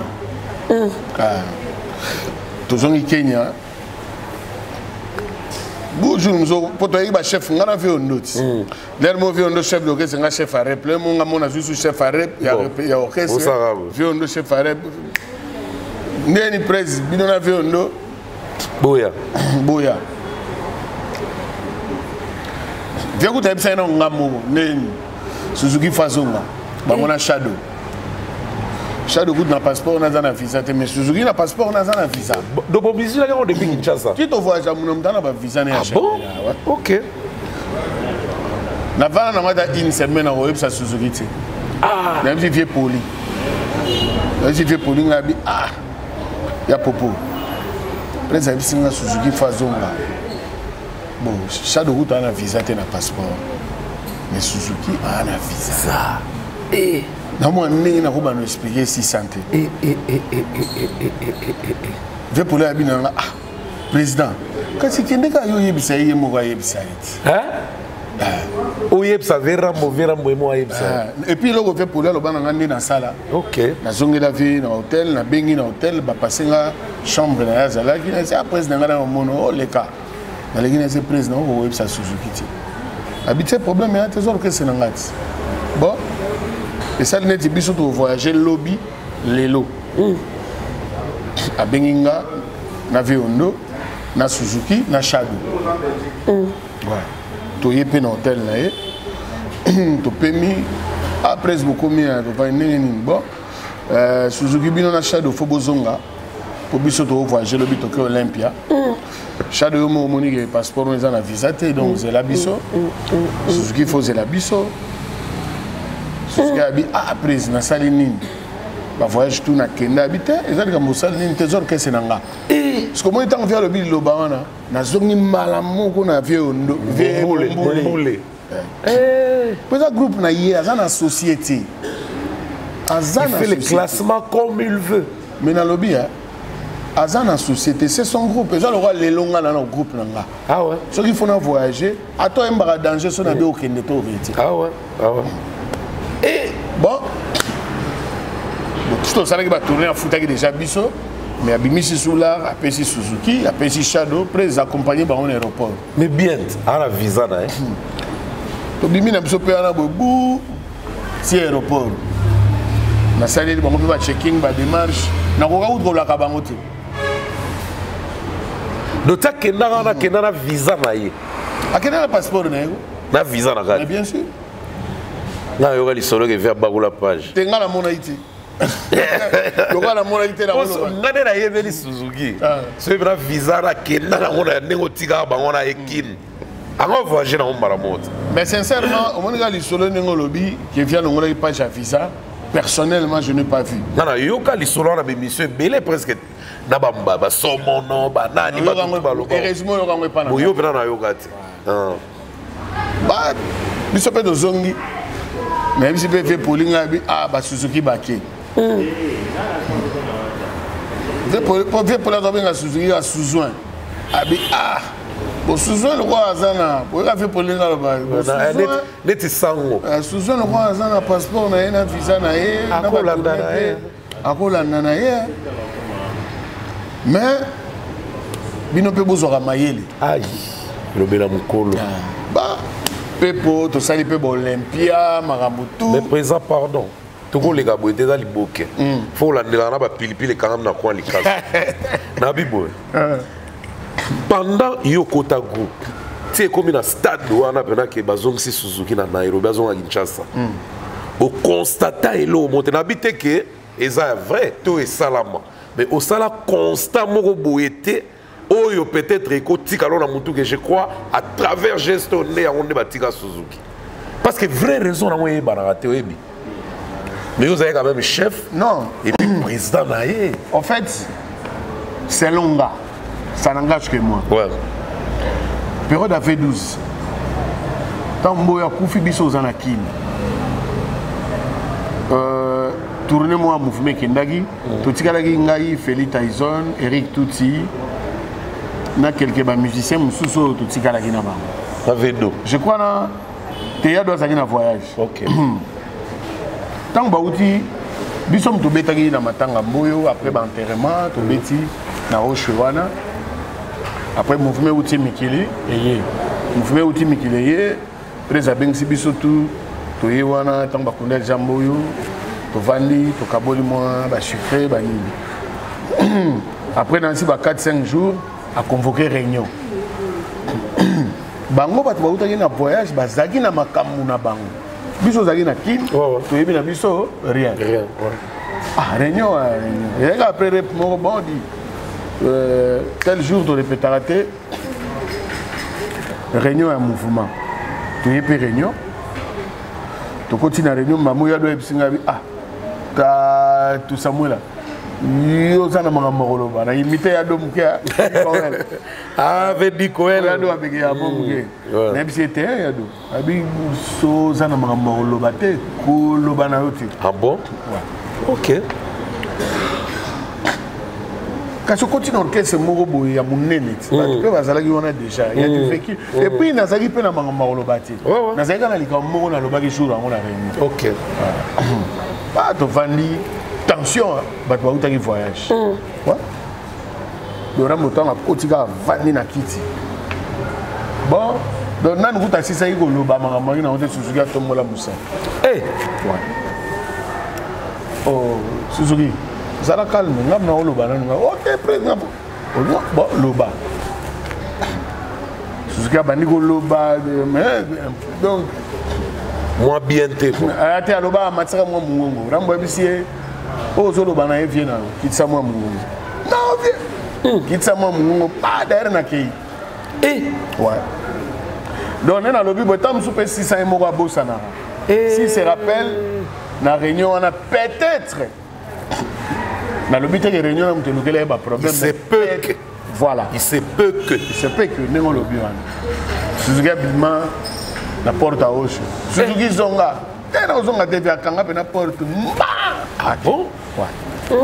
Tozongi Kenya. Bonjour, nous pour toi, il chef, on a vu un autre. L'herbe vu un chef de c'est un chef à rep. Le monde a juste chef à rep. Il y a orchestre. Vu un chef à rep. N'est presse, bidon a vu un autre. Boya. Viens que tu as besoin d'un gamin. Suzuki Fazonga. On a Shadow. Shadow n'a passeport, on a un visa. Mais Suzuki n'a passeport, on a un visa. Donc, on dit que on depuis Kinshasa. Qui te voit, j'ai un visa. Ah bon? Ok. Na vana na mata une semaine au web sa Suzuki. Ah. Même si vieux poli. Même si vieux poli ngabi ah. Ya popo. Presa bisinga Suzuki Fazonga. Bon, Shadow route a un visa et un passeport. Mais Suzuki a un visa. Ça. Et na moi ndenge na ko ba no expliquer si santé. Vieux poli abi na ah. président kasi kende ka yo yebisa ye moko ayebisa ete oyebisa verambo emo ayebisa et puis eloko fe poli aloba nanga nde nasala nazongela ve na hôtel nabengi na hôtel bapasenga chambre na ye azalaki nase président nga na mono oleka naleki nase président okoyebisa Suzuki ti abiti problème ya te eza orkestre na nga ti bon esali neti biso tovoyage lobi lelo abengi nga na Veondo na Suzuki na Shadow toye pe na hôtel na ye topemi après bokomi topani ndenge nini bon Suzuki bino na Shadow fo bozonga po biso tovoyage lobi toke Olympia Shadow yo mo omoni ke passeport eza na visa te donc zela biso Suzuki fo zela biso Suzuki abi après nasali nini voyage tout na kenda habité ezali ka mosali nini te zor kese na nga parce que moi tant via le bil loba wana na zongi malamu ko na Veondo Veondo pour ça groupe na hier azana société azana fait le classement comme il veut mais na lobby azana société c'est son groupeeza le roi le longa na groupe na nga ouais ceux qui font voyager ato embara danger so na be okende to veti ouais et bon tout ça qui va tourner en foot avec déjà biso mais abimisi soula apesi Suzuki apesi Shadow près accompagné par un aéroport mais bien à la visa na to bimi na biso pe na bobu si aéroport na salle bango pe ba checking ba démarche na ko ka utrola ka bango te do ta kenda na visa na ye akena na passeport na yo na visa na ka bien sûr na yo li solo ke vers bagula page tenga la mona iti lokala mona iti na ko ngane na yebeli Suzuki so bra visa na kenda na ngona ndenge tika bango na ekin anga voyager na ombara moto mais sincèrement au monde ga li solo ndenge lobi qui vient ngona page à visa personnellement je n'ai pas vu na yo ka li solo na be mission belé presque na ba somono ba nani ba ba loba heureusement yo kango epana yo bena na yo gati ba biso pe dozongi mais biso pe fait polinga bi ba Suzuki bake pour la dominga Suzuki à Suzuan abi bon Suzuan le roi azana pour la fait polinga le ba neti sango Suzuan le roi azana passeport na na visa na ye akolanda na ye mais bino pe bozora mayele le bela mukolo ba pepo to sali pe Olympia maramutu mais présent pardon toko les gars boité dans liboke faut la na ba pilipili quand même na coin likasa na bibo pendant yokota group c'est comme na stade wana pena ke bazongisi Suzuki na Nairobi bazonga Kinshasa au constata elo monte na bité que eza vrai to e salama mais au sala constant moko boité oyo peut-être ekotika lona mutu que je crois à travers geste né on batika Suzuki parce que vraie raison na moye banaraté oyebi mais vous avez quand même chef non et puis président naé en fait c'est longa ça n'engage que moi ouais période a fait 12 tant boya kufi biso za na kin tourner moi mouvement kendagi to tikalaki ngai Feli Tyson Eric Tuti na quelques musiciens mususu to tikalaki na bango Avedo je crois na Théa doit aller en voyage OK tant bauti biso to betaki na matanga mboyo après enterrement to beti na Oshwana après mouvement outi mikili eye mouvement outi mikili eye presa bengsi biso tout to yewana tant bakunda jamboyo to vandi to kaboli moi ba sucré ba nini après dans si ba 4-5 jours a convoqué réunion bango bato bautaki na voyage bazaki na makambu na bango biso zaki na kin to yebi na biso rien réunion et après mon bon dit tel jour de répétaraté réunion un mouvement to yebi réunion to continue la réunion mamu ya do ebisinga bi ta tout Samuel yo sana makambo ba na imité ya do mukia avait dit Coel ya do abeki ya bomuke na bisete ya do abi so sana makambo ba te ko loba na yoti ah bon OK Quand je continue orchestre moko boy ya munene tu peux bazalaki on a déjà il y a du vécu et puis nazaki pe na mangamba kolobati nazaki na likambo moko na lobaki jour yango la réunion. OK. Pas de vandi tension ba to utaki voyage. Ouais. Le rambo temps a kotika vandi na kiti. Bon, donc nan kuta sisa iko loba mangamba na hote Suzuki atombola musa. Eh. Ouais. Oh, Suzuki. Ça la calme, on a loba, ok, président. Bon, loba. Suzuki a banni loba, donc. Moi bien t'es. Ate a loba, matira moi mungongo. Rambo ebisier. Oh, zo loba na evie na, kitsa moi mungongo. Non, viens. Kitsa moi mungongo, pas derrière na kei. Eh. Ouais. Donc on a lobi, botam soupe 600 et moko bossa na. Si se rappelle, na réunion on a peut-être. Dans le but de réunion, on a un problème. Il se peut que. Voilà. Il se peut que. Il se peut que. Nous, le but. Suzuki habilement, la porte à gauche. Suzuki Zonga. Quand on a Zonga, on a la porte. Ah bon? Ouais.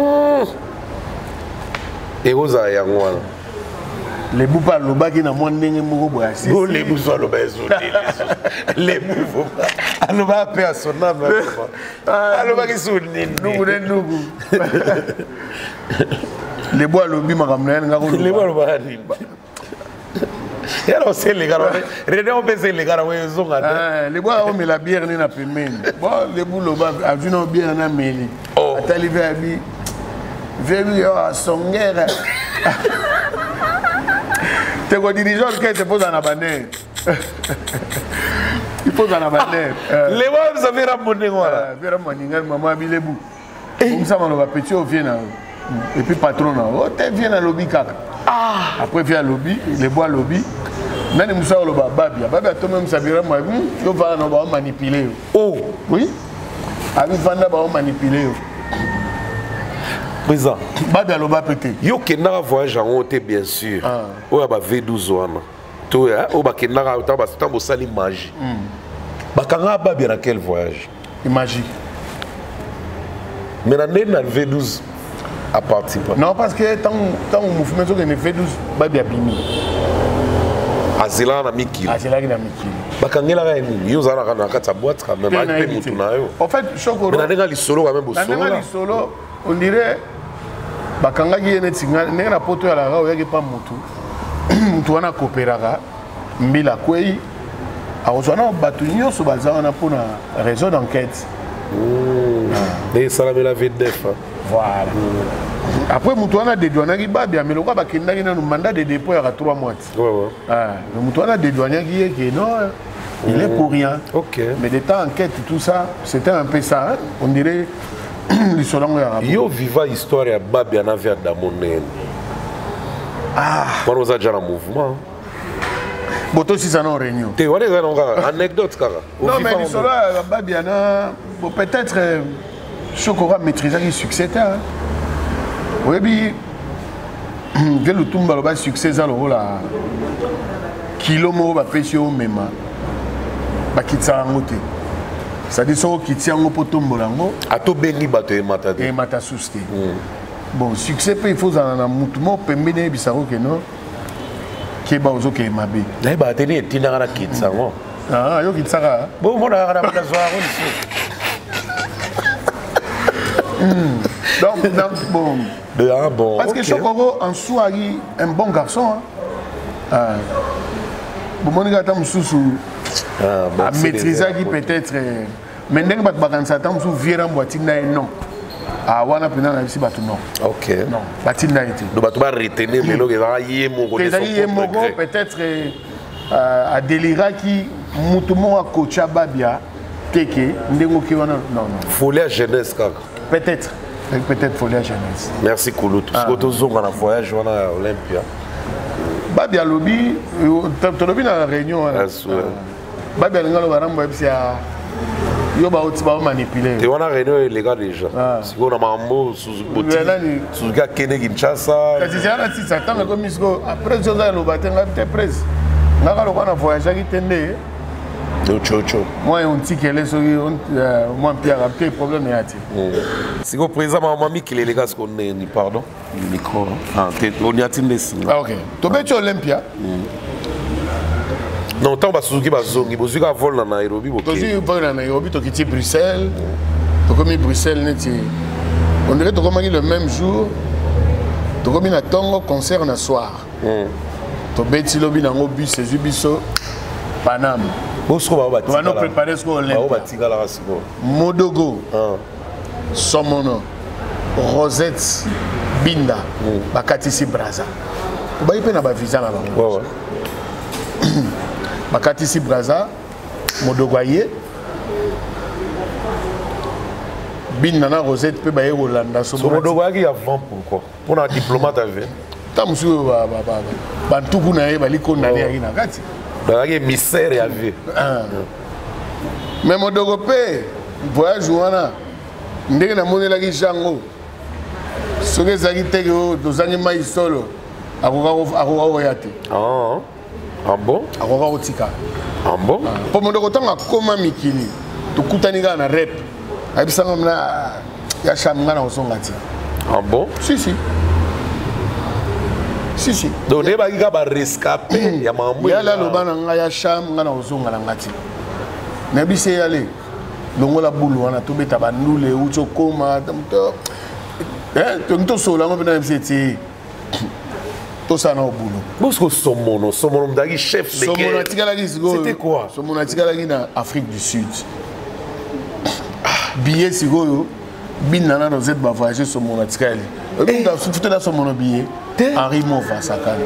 Et vous avez un mois. Les bouts par le bas qui n'a moins de mots. Les bouts par le bas. Les bouts. Alors, on va appeler à son âme. Alors, on va sont nous. Les bois lobby m'a ramené. Les bois lobby. Et alors, c'est les gars. René, on peut se les gars. Les bois ont mis la bière n'a pas même. Bon, les bouts lobby a vu nos bières n'a mêlé. A talivé à bi. Vélu à son guerre. Tu es dirigeant qui te pose en abandon. Il faut en abandon. Les voix, vous avez ramené quoi? Maman a mis les bouts. Comme ça, on va petit au vient. Et puis patron, oh, tu viens à lobby kaka. Après, vient à lobby, les bois lobby. Nani Moussa au lobby, Babia. Babia, toi-même, ça vient moi. Tu vas manipuler. Oh, oui. Avec Vanda, on va manipuler. Président. Babia loba pété. Yo kenara voyage en haute bien sûr. Oya ba V12 wana. To ya o ba kenara autant ba tambo sali magie. Ba kanga babia na quel voyage? Magie. Mais na V12 à partir pas. Non parce que tant mouvement que ne V12 babia bimi. Azela na mikili. Azela na mikili. Ba kangela ga ni yo zana kana kata boîte quand même avec mutu na yo. En fait chokoro. Mais na solo quand même bo solo. Na solo on dirait bakanga qui est tinga na poto ya la ra oyaki pa mutu mutu wana coopérera mbila kwei a ozana batu nyonso bazana na pona réseau d'enquête et ça la la VDF. Voilà. Après mutu wana dédouanaki babia mais lokwa bakendaki na mandat de dépôt ya 3 mois. Ouais ouais. Le mutu wana dédouanaki que non il est pour rien. OK. Mais des temps enquête tout ça, c'était un peu ça, hein? On dirait yo viva histoire ya babia na via damonene. Quand on a déjà un mouvement. Boto si ça non réunion. Tu vois les anecdotes kara. Non mais l'histoire ya babia na peut-être Chokora maîtriser le succès ta. Oui bi vient le tumba le succès ça le là. Kilo mo ba pesio mema. Ba kitsa ngote. Ça dit ça qui tient au potombo lango. A to bengi bato e mata. E mata suste. Bon, succès il faut en mutumo pembene bisaro que non. Qui ba ozo ke mabe. Na ba teni tina na kitsa ngo. Ah, yo kitsaka. Bon mona na ba zoa Donc bon. Bon. Parce que Chokoro en soi un bon garçon hein. Bon mon gars tam susu. À maîtriser qui peut-être mais ndenge bat bakanisa tam sou viera mboatinda non ah wana pena na bisi batu non. OK. Non batinda été do batu ba retenir mais loke za yemo peut-être à délira qui mutumo a coacha babia teke ndengo ki wana non. Folie à jeunesse kaka. Peut-être folie à jeunesse. Merci Koulout. Parce que tozonga na voyage wana Olympia. Babia lobby to lobby na réunion wana. Babia ngalo barambo ebisia yo ba oti ba manipuler. Tu wana réunion les gars déjà. Si on a mambo Suzuki Suzuki Kene Kinshasa. Kasi jana si ça tant comme misko après joza lo batenga te presse. Ngaka lo kana voyage ki tende. Moi, on dit qu'elle est sur moi, Pierre, après, problème est à dire. Si vous présentez ma mamie qui est les gars, qu'on est, pardon, le micro. Ah, on y a t ah, ok. Tu es Olympia? Non, tant que Suzuki va zongi, vous avez vol dans Nairobi. Tu as vol dans Nairobi, tu as quitté Bruxelles. Tu as commis Bruxelles, on dirait que tu as commis le même jour. Tu as commis un tongo concert le soir. Tu as bêti lobby dans le bus, c'est Zubiso, Paname. Tu vas nous préparer ce qu'on a. Modogo, Somono, Rosette, Binda, Bakatisi Braza. Tu vas y faire un visa là-bas. Bakatisi Braza, Modogo Aye, Binda, Rosette, peut y Hollanda. Modogo Aye avant pourquoi? Pour un diplomate avec. Tam su bantuku na ye baliko na ye na kati. Dans la misère ya vie. Mais Modogo pe voyage wana ndenge na monela ki jango. Soke zaki teke dozangi mai solo akoka oyate. Ah bon? Akoka otika. Ah bon? Po Modogo tanga koma mikili. Tukutani ga na rep. Ayibisanga mna ya shamanga na osonga ti. Ah bon? Si. Si. Donc, il y a des rescapés. Il y a des cham, il y a des ozonga na ngati. Na bise yale. Longo la boule wana to beta bandule ucho koma to sola ngo bena bise to sana obulo. Bosco Somono mdagi chef de guerre. C'était quoi? Somono atikala na Afrique du Sud. Billet sigoyo binana dans cette ba voyager Somono atikali. Et dans tout là Somono billet. Henri Mova Sakane.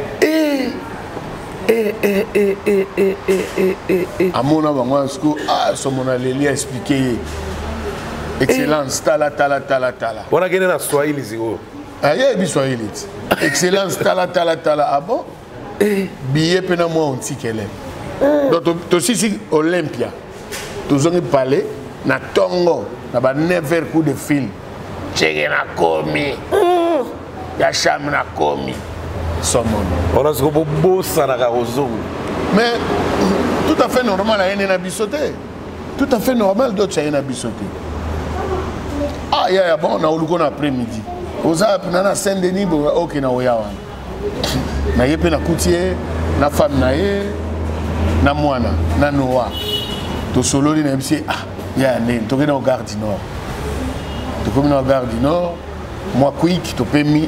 À mon avis, Somono Leli a expliqué. Excellence, tala. On a gagné dans Swahili, Zigo. Ah, il y a Swahili. Excellence, tala. Ah bon? Billet, pena moi, on dit qu'elle est. Donc, tu aussi Olympia. Tu as parlé, na Tongo, na 9 coups de fil. Tchèque na komi. Yacham na komi. Somono. On a ce beau sanaka ozongo. Mais tout à fait normal à y bisoté. Tout à fait normal d'autres à y bisoté. Ah, il y a bon, on a eu après-midi. Aux apps, on a Saint-Denis, ok, na oyawan. Na yepe na koutier, na femme na ye, na moana, na noa. To solo ni na msi, ah, il y a un to au Gare du Nord. To comme au Gare du Nord, moi quick, to permis.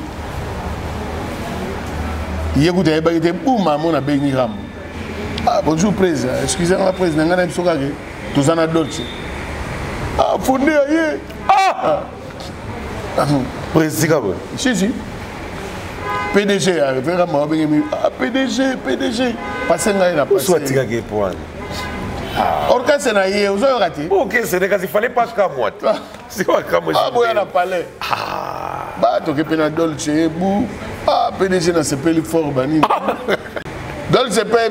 Il écoute les baguettes, boum, maman a béni ram. Ah, bonjour président, excusez-moi président, on a un sourire, tous en a d'autres. Ah, fondé aïe. Ah, président. Si. PDG, vraiment, PDG. Passez là, il a passé. Soit tu as gagné pour un. Orca, c'est naïe, vous avez raté. Ok, c'est des cas, il fallait pas qu'à moi. C'est quoi qu'à moi? Ah, bon, il y a parlé. Bah, tu as pena dolce, bou. Ah, PDG dans ce pays fort, bani. Dolce pays,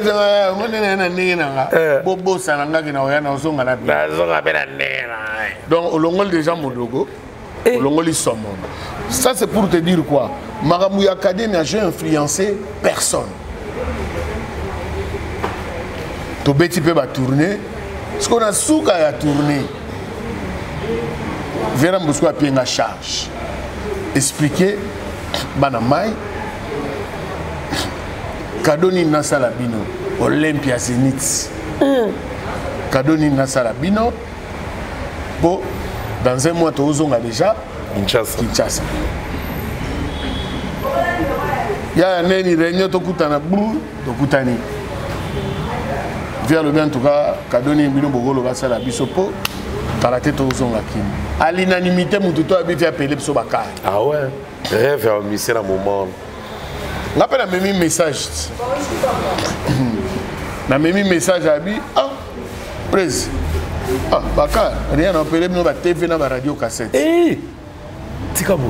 bobo, ça n'a pas de son. Donc, au long des gens, Modogo, au long des sommes. Ça, c'est pour te dire quoi? Maramouya Académie, j'ai influencé personne. Tu peux tourner. Ce qu'on a souka à tourner. Vera Mousko a pris une charge. Expliquer. Banamai. Kadoni Nasalabino. Olympia Zenith. Kadoni Nasalabino. Bon, dans un mois, tu as déjà. Kinshasa. Il y a un réunion, tu as Via le bien en tout cas, Kadoni Mbino Bogolo va ça la bisopo, par la tête aux ongles. À l'unanimité, mon tuto a bien fait appeler sur Bakar. Ah ouais, rêve à misser un moment. On appelle un même message. Un même message à Abi. Ah, presse. Ah, Bakar, rien à appeler, nous va TV dans la radio cassette. Eh, Tikabou.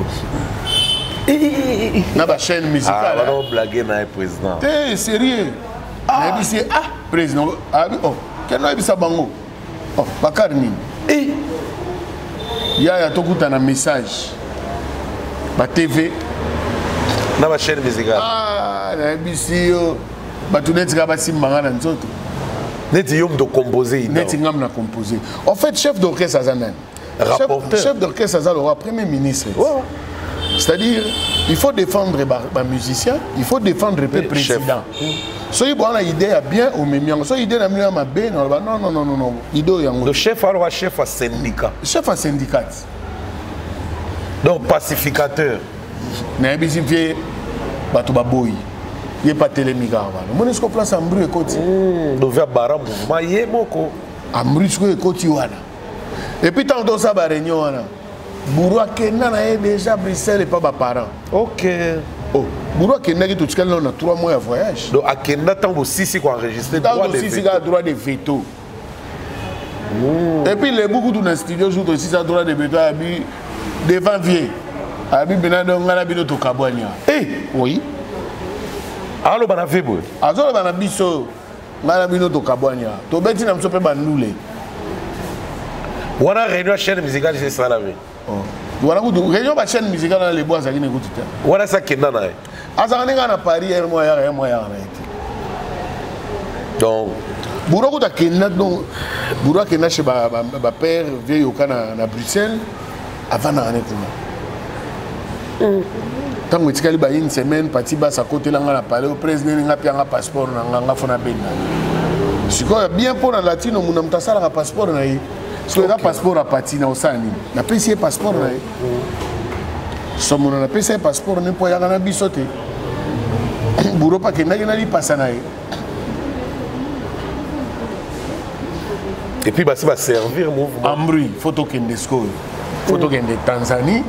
Dans la chaîne musicale. Ah, on va blaguer dans le président. T'es sérieux? Ah, président. Ah, oh, quel est ce bango? Oh, Bakar ni. Eh, il y a tout un message. La TV. Dans la chaîne musicale. Ah, la ABC. Bah, tout le monde va s'y marier dans tout. Neti yom de composer. Neti ngam na composer. En fait, chef d'orchestre Azanan. Rapporteur. Chef d'orchestre Azal, le roi premier ministre. Oh. C'est-à-dire, il faut défendre les musiciens, il faut défendre le président. Soyez bon, la idée a bien au même. Soyez idée a bien ma bien. Non. Le chef alors chef à syndicat. Chef à syndicat. Donc pacificateur. Mais bien sûr, Batouba Boy. Il n'y a pas de télémiga. Mon esco place en bruit et côté. Devait baram. Maïe moko. En bruit et côté. Et puis tant que ça va réunion. Bourou Kenya est déjà Bruxelles et pas mes parents. Ok. Oh, Bourou Kenya qui tout ce on a 3 mois de voyage. Donc à Kenya tant aussi si qu'on enregistré droit de veto. Droit de veto. Et puis les beaucoup de studio jouent aussi ça droit de veto à bi devant vieux. À bi benado ngala bi to kabwania. Eh, oui. Alors bana vebo. Azolo bana biso ngala bi to kabwania. To beti na msope bandule. Wana réunion chaîne musicale c'est ça la vie. Voilà, réunion de chaîne musicale dans les bois, ça qui n'écoute pas. Voilà ça qui est dans la. À Paris, un mois. Donc, Bourou a Kenya, donc, Bourou a Kenya chez ma père, vieille au Canada, à Bruxelles, avant d'arriver. Tant que tu as une semaine, parti bas à côté, là, on a parlé au président, on a pris un passeport, on a fait un bénin. Je crois bien pour la latine, on a mis un passeport. Si on a un passeport à partir dans le Sani, on a payé un passeport. Si on a payé un passeport, on a payé un bisoté. Bourou pas qu'il n'a pas passé. Et puis, ça va servir mouvement. Ambri, photo qui est photo qui est de Tanzanie.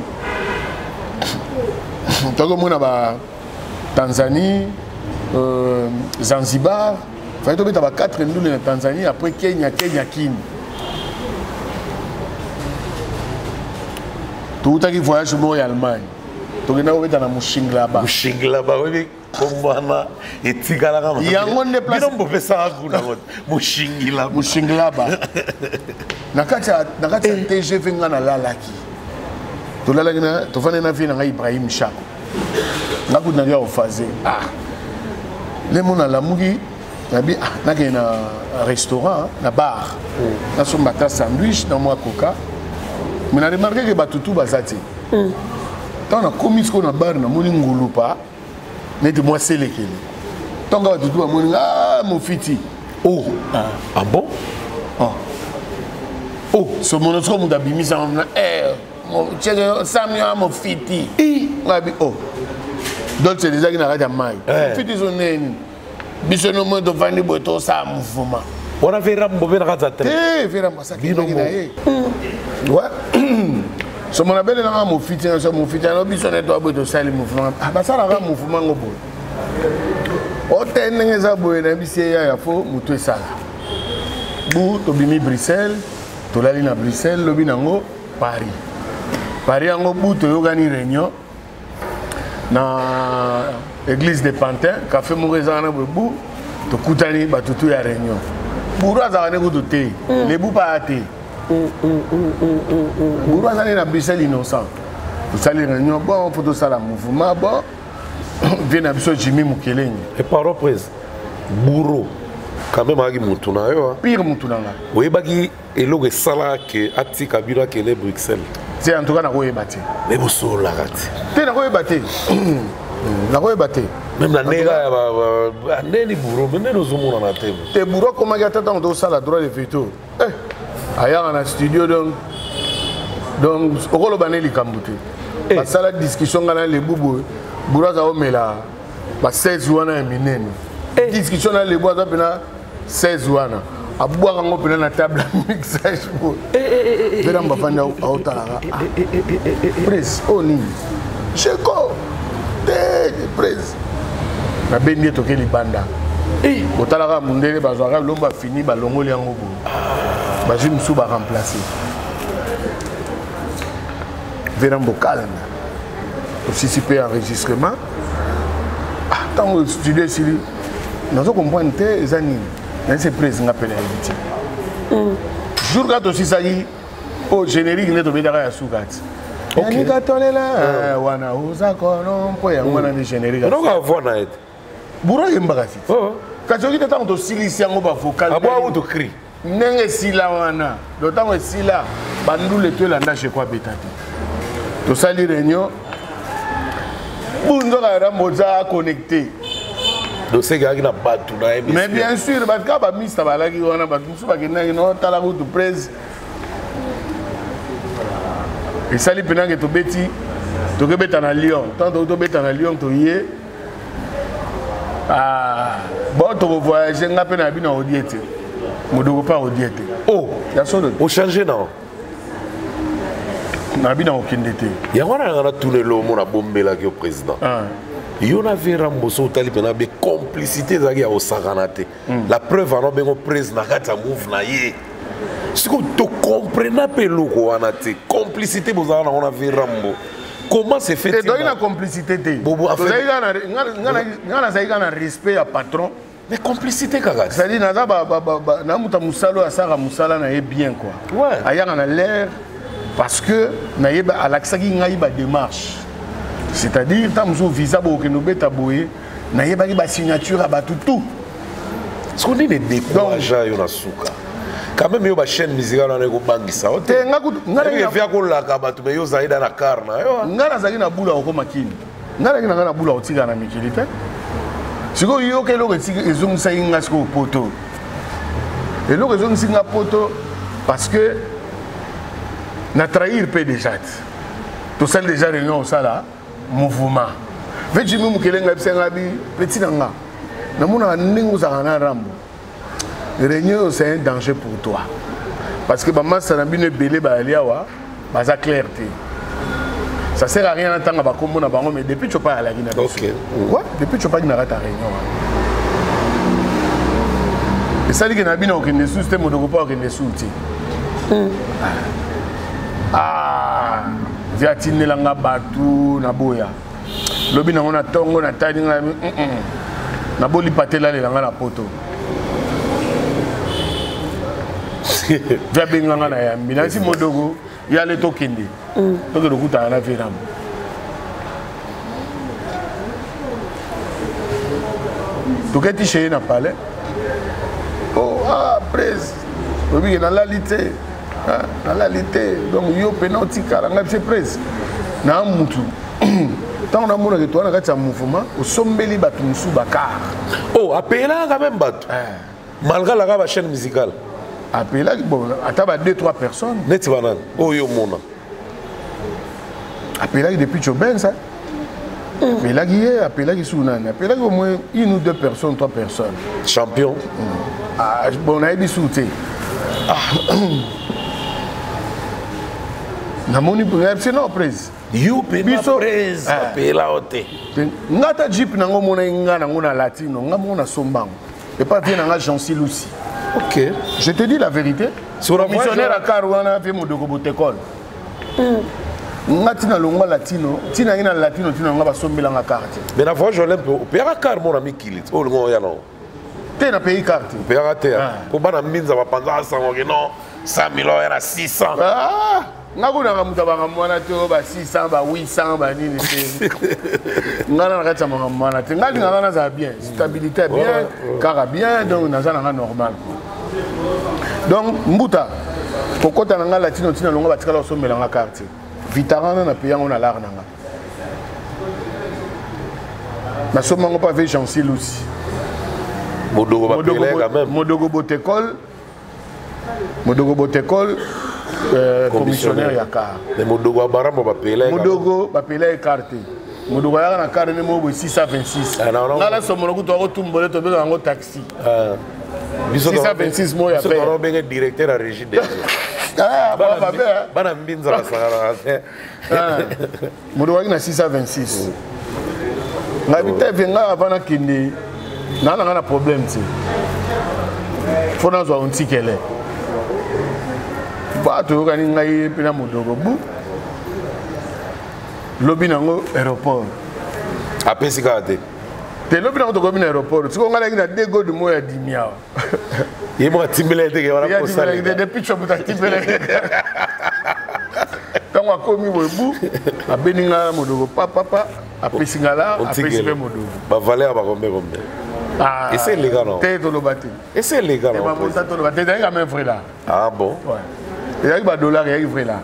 Donc, on a Tanzanie, Zanzibar. Il faut que 4 ndoules en Tanzanie, après Kenya, Kenya. Tout le monde voyage en Allemagne. Tout le monde est dans Mouchinglaba. Mouchinglaba, oui, Kombana, et Tigalama. Il y a un déplacement. Il y a un Mouchinglaba. Mouchinglaba. Nakata TGV ngana lalaki. To lalaki to fane na fina Ibrahim Chako. Ngaku na ya ofaze. Ah. Les mona la mugi na bi na ke na restaurant, na bar. Na so mata sandwich na moi coca. Mais on a remarqué que Batutu Bazati. Quand on a commis ce qu'on a bar, on a moni ngulupa. Mais de moi c'est lesquels. Tant que Batutu a moni mon fiti. Oh. Ah bon? Oh. Ce mon autre monde a bimi ça. Mon tiens Samuel mon fiti. Oh. Donc c'est déjà qui n'a pas de maille. Fiti son nez. Bisono mo de vendre boto ça mouvement. On a fait Rambo Razate. Vera Masaki. Ouais. Ce mon appelle là mon fiti, mon fiti, on bisono doit boto ça le mouvement. Ah bah ça là mouvement ngo bo. O tenenge za bo na bisi ya fo muto ça. Bu to bimi Bruxelles, to lali na Bruxelles, lobi nango Paris. Paris ngo bu to yogani réunion na église des Pantins, café Mourezana bu to kutani batutu ya réunion. Bourou azane ko to te, le bu pa te. Bourou azane na Bruxelles innocent. Vous allez réunion bon photo ça la mouvement bon. Vient à biso Jimmy Mukeleng. Et par reprise, Bourou, quand même, il y a un pire Moutuna. Oui, il y a un salaire qui est à Kabila qui est Bruxelles. C'est en tout cas, il y a un battu. Mais vous savez, il y a un battu. Même la Néga, il y a un Bourou, mais nous sommes en tête. Et Bourou, comment il y a tant de salles à droit de veto? Il y a un studio donc, au rôle de Baneli Kambouté. La salle de discussion, les boubous. Bouraza omela ba 16 wana minene discussion na le boaza pena 16 wana abwa ngo pena na table mixage ko vera mbafanda autara presse oni cheko de presse na bendi to ke libanda otala ka mundele bazwaka lomba fini ba longoli yango bo ba jim sou ba remplacer vera mbokalana participer à l'enregistrement. Tant que studio ici, nous avons compris que les années, c'est président appelé à inviter. Jour quand aussi ça y au générique, nous devons aller à Sougat. Ok. Nous avons là, on a osé qu'on peut y avoir des génériques. On a voir naït. Bourra est embarrassé. Quand tu as ton silicieux, on va vocal. Ah bon, tu cries. Nenge sila wana. D'autant que sila, bandou le tuer l'anda chez quoi bétate. Tout ça, les réunions. Bonjour, Moza connecté. Mais bien sûr, parce que bah mis ça va là qui on a battu sur parce que non t'as la route de presse. Et ça les pendant que tu bêtis, tu que bêta na Lyon, tant tu bêta na Lyon tu y es. Ah, bon tu voyager n'a pas na bien au diète. Modogo pas au diète. Oh, ya solo. Au changer non. Na bien au kindete. Ya wana tourner le monde à bomber là qui au président. Il y a une ramboso tali pena be complicité zagi au saganate. La preuve alors ben au président kata move na ye. Si vous comprenez pas le anate complicité vous avez on a vu rambo. Comment c'est fait? Tu dois une complicité te. Bobo a fait. Ngana ça ngana respect à patron. Mais complicité kaga. Ça dit naza na muta musalo asara musala na ye bien quoi. Ouais. Aya na l'air parce que na ye ba alaksaki ngai ba démarche. C'est-à-dire, tant que visa que nous bétaboué, n'a pas de signature à tout. Ce qu'on dit des décourageants, il y a souka. Quand même, il y a une chaîne musicale dans le banque. Ça, il y a une boula au makini. Il y a une boula au tigana mikilite. Si vous avez des gens qui sont poto. Et là, ils sont poto parce que na trahir peu déjà. Tout ça déjà réunion au sala. Mouvement. Fait que je me suis petit nanga. Namuna ningu zangana rambo. Réunion c'est un danger pour toi. Parce que maman ça n'a bien belé ba aliawa, ba za clarté. Ça sert à rien d'entendre ba comme na bango mais depuis tu pas à la guina. OK. Quoi? Depuis tu pas na ta réunion. Et ça dit que na bien aucun système de groupe aucun soutien. Ah via tinelanga batu na boya lobi na ngona tongo na tadi na boli patela le ngana poto via benganga na ya mina si modogo ya le tokende to ke lokuta na viram to ke ti chez na palais oh ah pres lobi na la lité dans la lité donc yo penalty karanga c'est presse na mutu tant on a mon que toi na kati mouvement au sombeli batu musu bakar oh appela quand même batu malgré la chaîne musicale appela bon ataba 2-3 personnes net banan oh yo mona appela depuis Choben ça mais là qui est appela qui sounana appela au moins 1 ou 2 personnes 3 personnes champion ah bon na bisouté na moni c'est non prise you biso prise apela ote ngata jeep nango mona ngana ngona latino ngamona sombango et pas bien nga Jean-Cy Lucy. OK, je te dis la vérité sur le missionnaire à Caruana fait modogo botekol ngati na longo latino tina ina latino tina ngaba sombela nga carte mais la voix je l'aime pera car mon ami kilit oh longo ya no te na pays carte pera te ko bana minza ba panza sango que non 100 000 € era 600 ah ngakuna ngamutaba ngamwana te ba 600 ba 800 ba nini te ngana na kati mama mwana te ngali ngana za bien stabilité bien car bien donc na za na normal donc mbuta kokota na ngala latino tina longa batikala osombela nga carte vitarana na payango na lar nanga na somango pas avec Jean-Cy Lucy modogo ba pele quand même modogo botekol commissionnaire ya car mais modogo baramo ba pele modogo ba pele carte modogo ya na carte ne mo 626 ngala somono ku to tumbole to be ngo taxi 626 mo ya pe so ben directeur à régie de ah bana mbinza la sala modogo na 626 ngabita venga avana kinde na problème ti fona zo on tikele ba to ka ni ngai pina modogo bu lobi nango aéroport apesi kate te lobi nango to ko bina aéroport tiko ngala ngina de go de mo ya dimia yemo timbele te ke wala ko sala de picho buta timbele tango akomi bobu abeninga modogo papa apesi ngala apesi pe modogo ba valeur ba kombe Et c'est légal, non? Et c'est légal, non? Ah bon? Il y a un dollar, il y a un vrai là.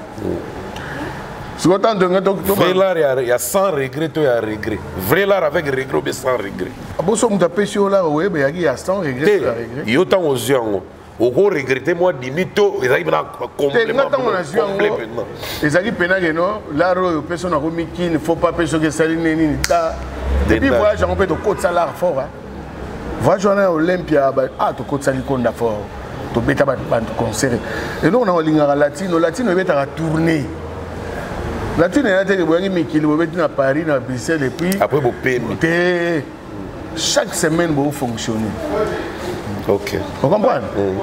Vrai là, il y a 100 regrets, il y a regret. Vrai là avec regret, mais sans regret. Si on tape sur là, il y a 100 regrets. Il y a autant aux yeux. Au gros regretté, moi, dimito, ils arrivent à complètement. Les amis pénales, non, là, personne n'a remis qu'il ne faut pas pêcher que ça n'est pas. Depuis le voyage, on peut te cote salaire fort. Voyage à Olympia, ah, tu cotes salaire fort. Tu bêtes à concert. Et nous, on a un ligne à latino, latino, il va tourner. Latino, il a été à Paris, à Bruxelles, et puis. Après, vous payez. Chaque semaine, vous fonctionnez. Ok. Vous comprenez?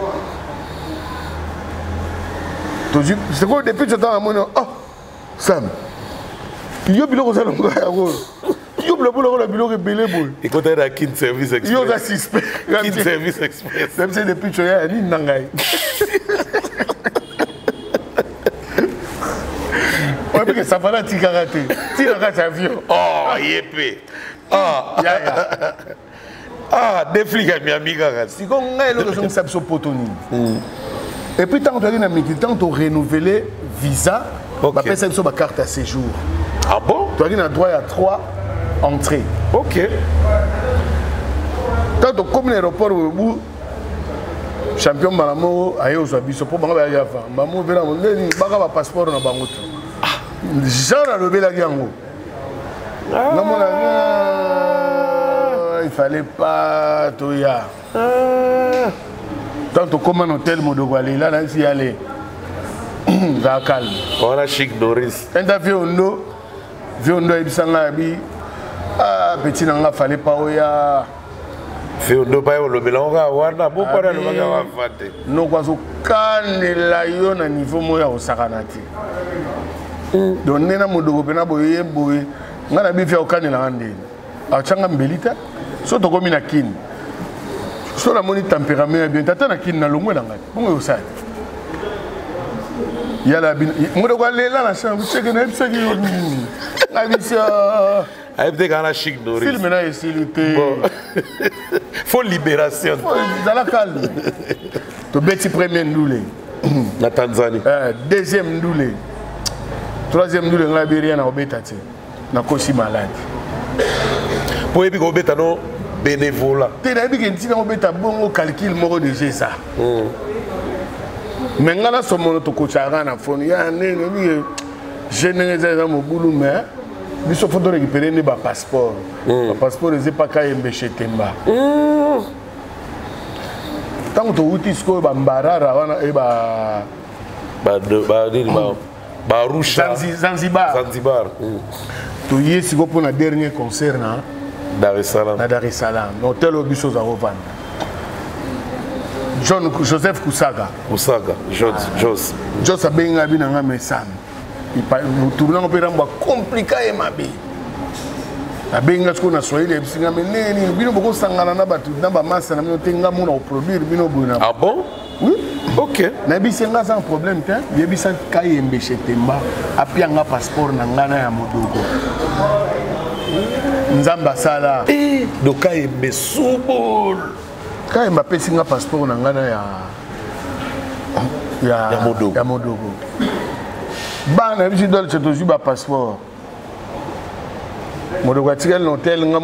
C'est quoi depuis ce temps, oh, Sam, il y a biloko ça l'onga yako. Il y a biloko belé boy. Et quand tu as Kin Service Express. Il y a suspect. Kin Service Express. Même si depuis tu as ni nangai. Ouais, parce que ça va la tikarate. Tikarate avion. Oh, yépé. Ah, ya. Ah, des flics à Miami. Si on a l'occasion de s'absorber sur Potoni. Et puis tant que tu as renouvelé visa, tu as fait une carte à séjour. Ah bon? Tu as droit à 3 entrées. Ok. Quand tu as comme l'aéroport, champion Malamo a eu au Zabiso pour Banga Yafa. Maman Vela Mondeni, Baga passeport na Bangoto. Jean a levé la gango. Il fallait pas Toya. Quand tu commandes un hôtel Modogwali, là, il y aller. Va calme. On a Chic Doris. Interview Ondo, Viondo Ibsanga Abi. Ah, petit n'en fallait pas Oya. Viondo pas le Belanga, Warna, beau pas le Maga Fate. Non, quoi, au canne la yon à niveau moya au Saranati. Donc, Nena Modogo Benaboye, Boye, n'a pas fait au canne la Ande. A Changa Mbelita, surtout comme une kin. Sur la monnaie tempérament, bien, t'as un kin na l'ombre là. Bon, ça. Il y a la bin. Moi, je vois là la chambre. C'est que n'importe qui est. La mission. Avec des gars Chic Doris. Film là ici, il faut libération. Dans la calme. Tu bêtis premier ndoulé. La Tanzanie. Deuxième ndoulé. Troisième ndoulé, on a bien à obétati. Na kosi malade. Pour épique obéta non bénévolat. Tu n'as bien dit qu'on obéta bon au calcul moro de ça. Mais ngala somo to kochara na phone ya nene ni je n'ai pas mon boulot mais il faut récupérer le passeport. Le passeport n'est pas Kayembe chez Temba. Tant que tu utilises ko ba mbarara wana e ba Rusha Zanzibar. Tu y es si go pour na dernier concert na Dar es Salaam. Na Dar es Salaam. Hôtel Obiso za Rovan. Joseph Kusaga. Jos abenga bina nga mesam. Il tourne en péramba compliqué et mabe. Abenga ce qu'on a soyé les singa meneni bino boko sangana na batu na ba massa na tenga mo na produire bino bona. Ah bon? Oui. OK. Na bisenga sans problème te. Yebisa Kayembe chez Temba apianga passeport na ngana ya Modogo. Nzamba sala. Do Kayembe subol. Quand il m'a payé un passeport, il y a Modogo. Je suis un passeport. Modogo a tiré l'hôtel, il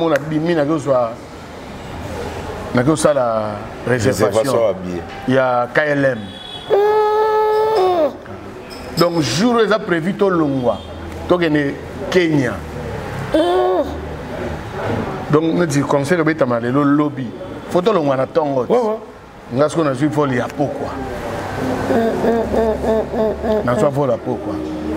y a la réservation. Il y a KLM. Donc, jour où il a prévu tout le monde, il Kenya. Donc, nous disons conseil de le lobby. Photo le mwana tongo. Nga ce qu'on a vu faut les pourquoi. Na soit vol à pourquoi.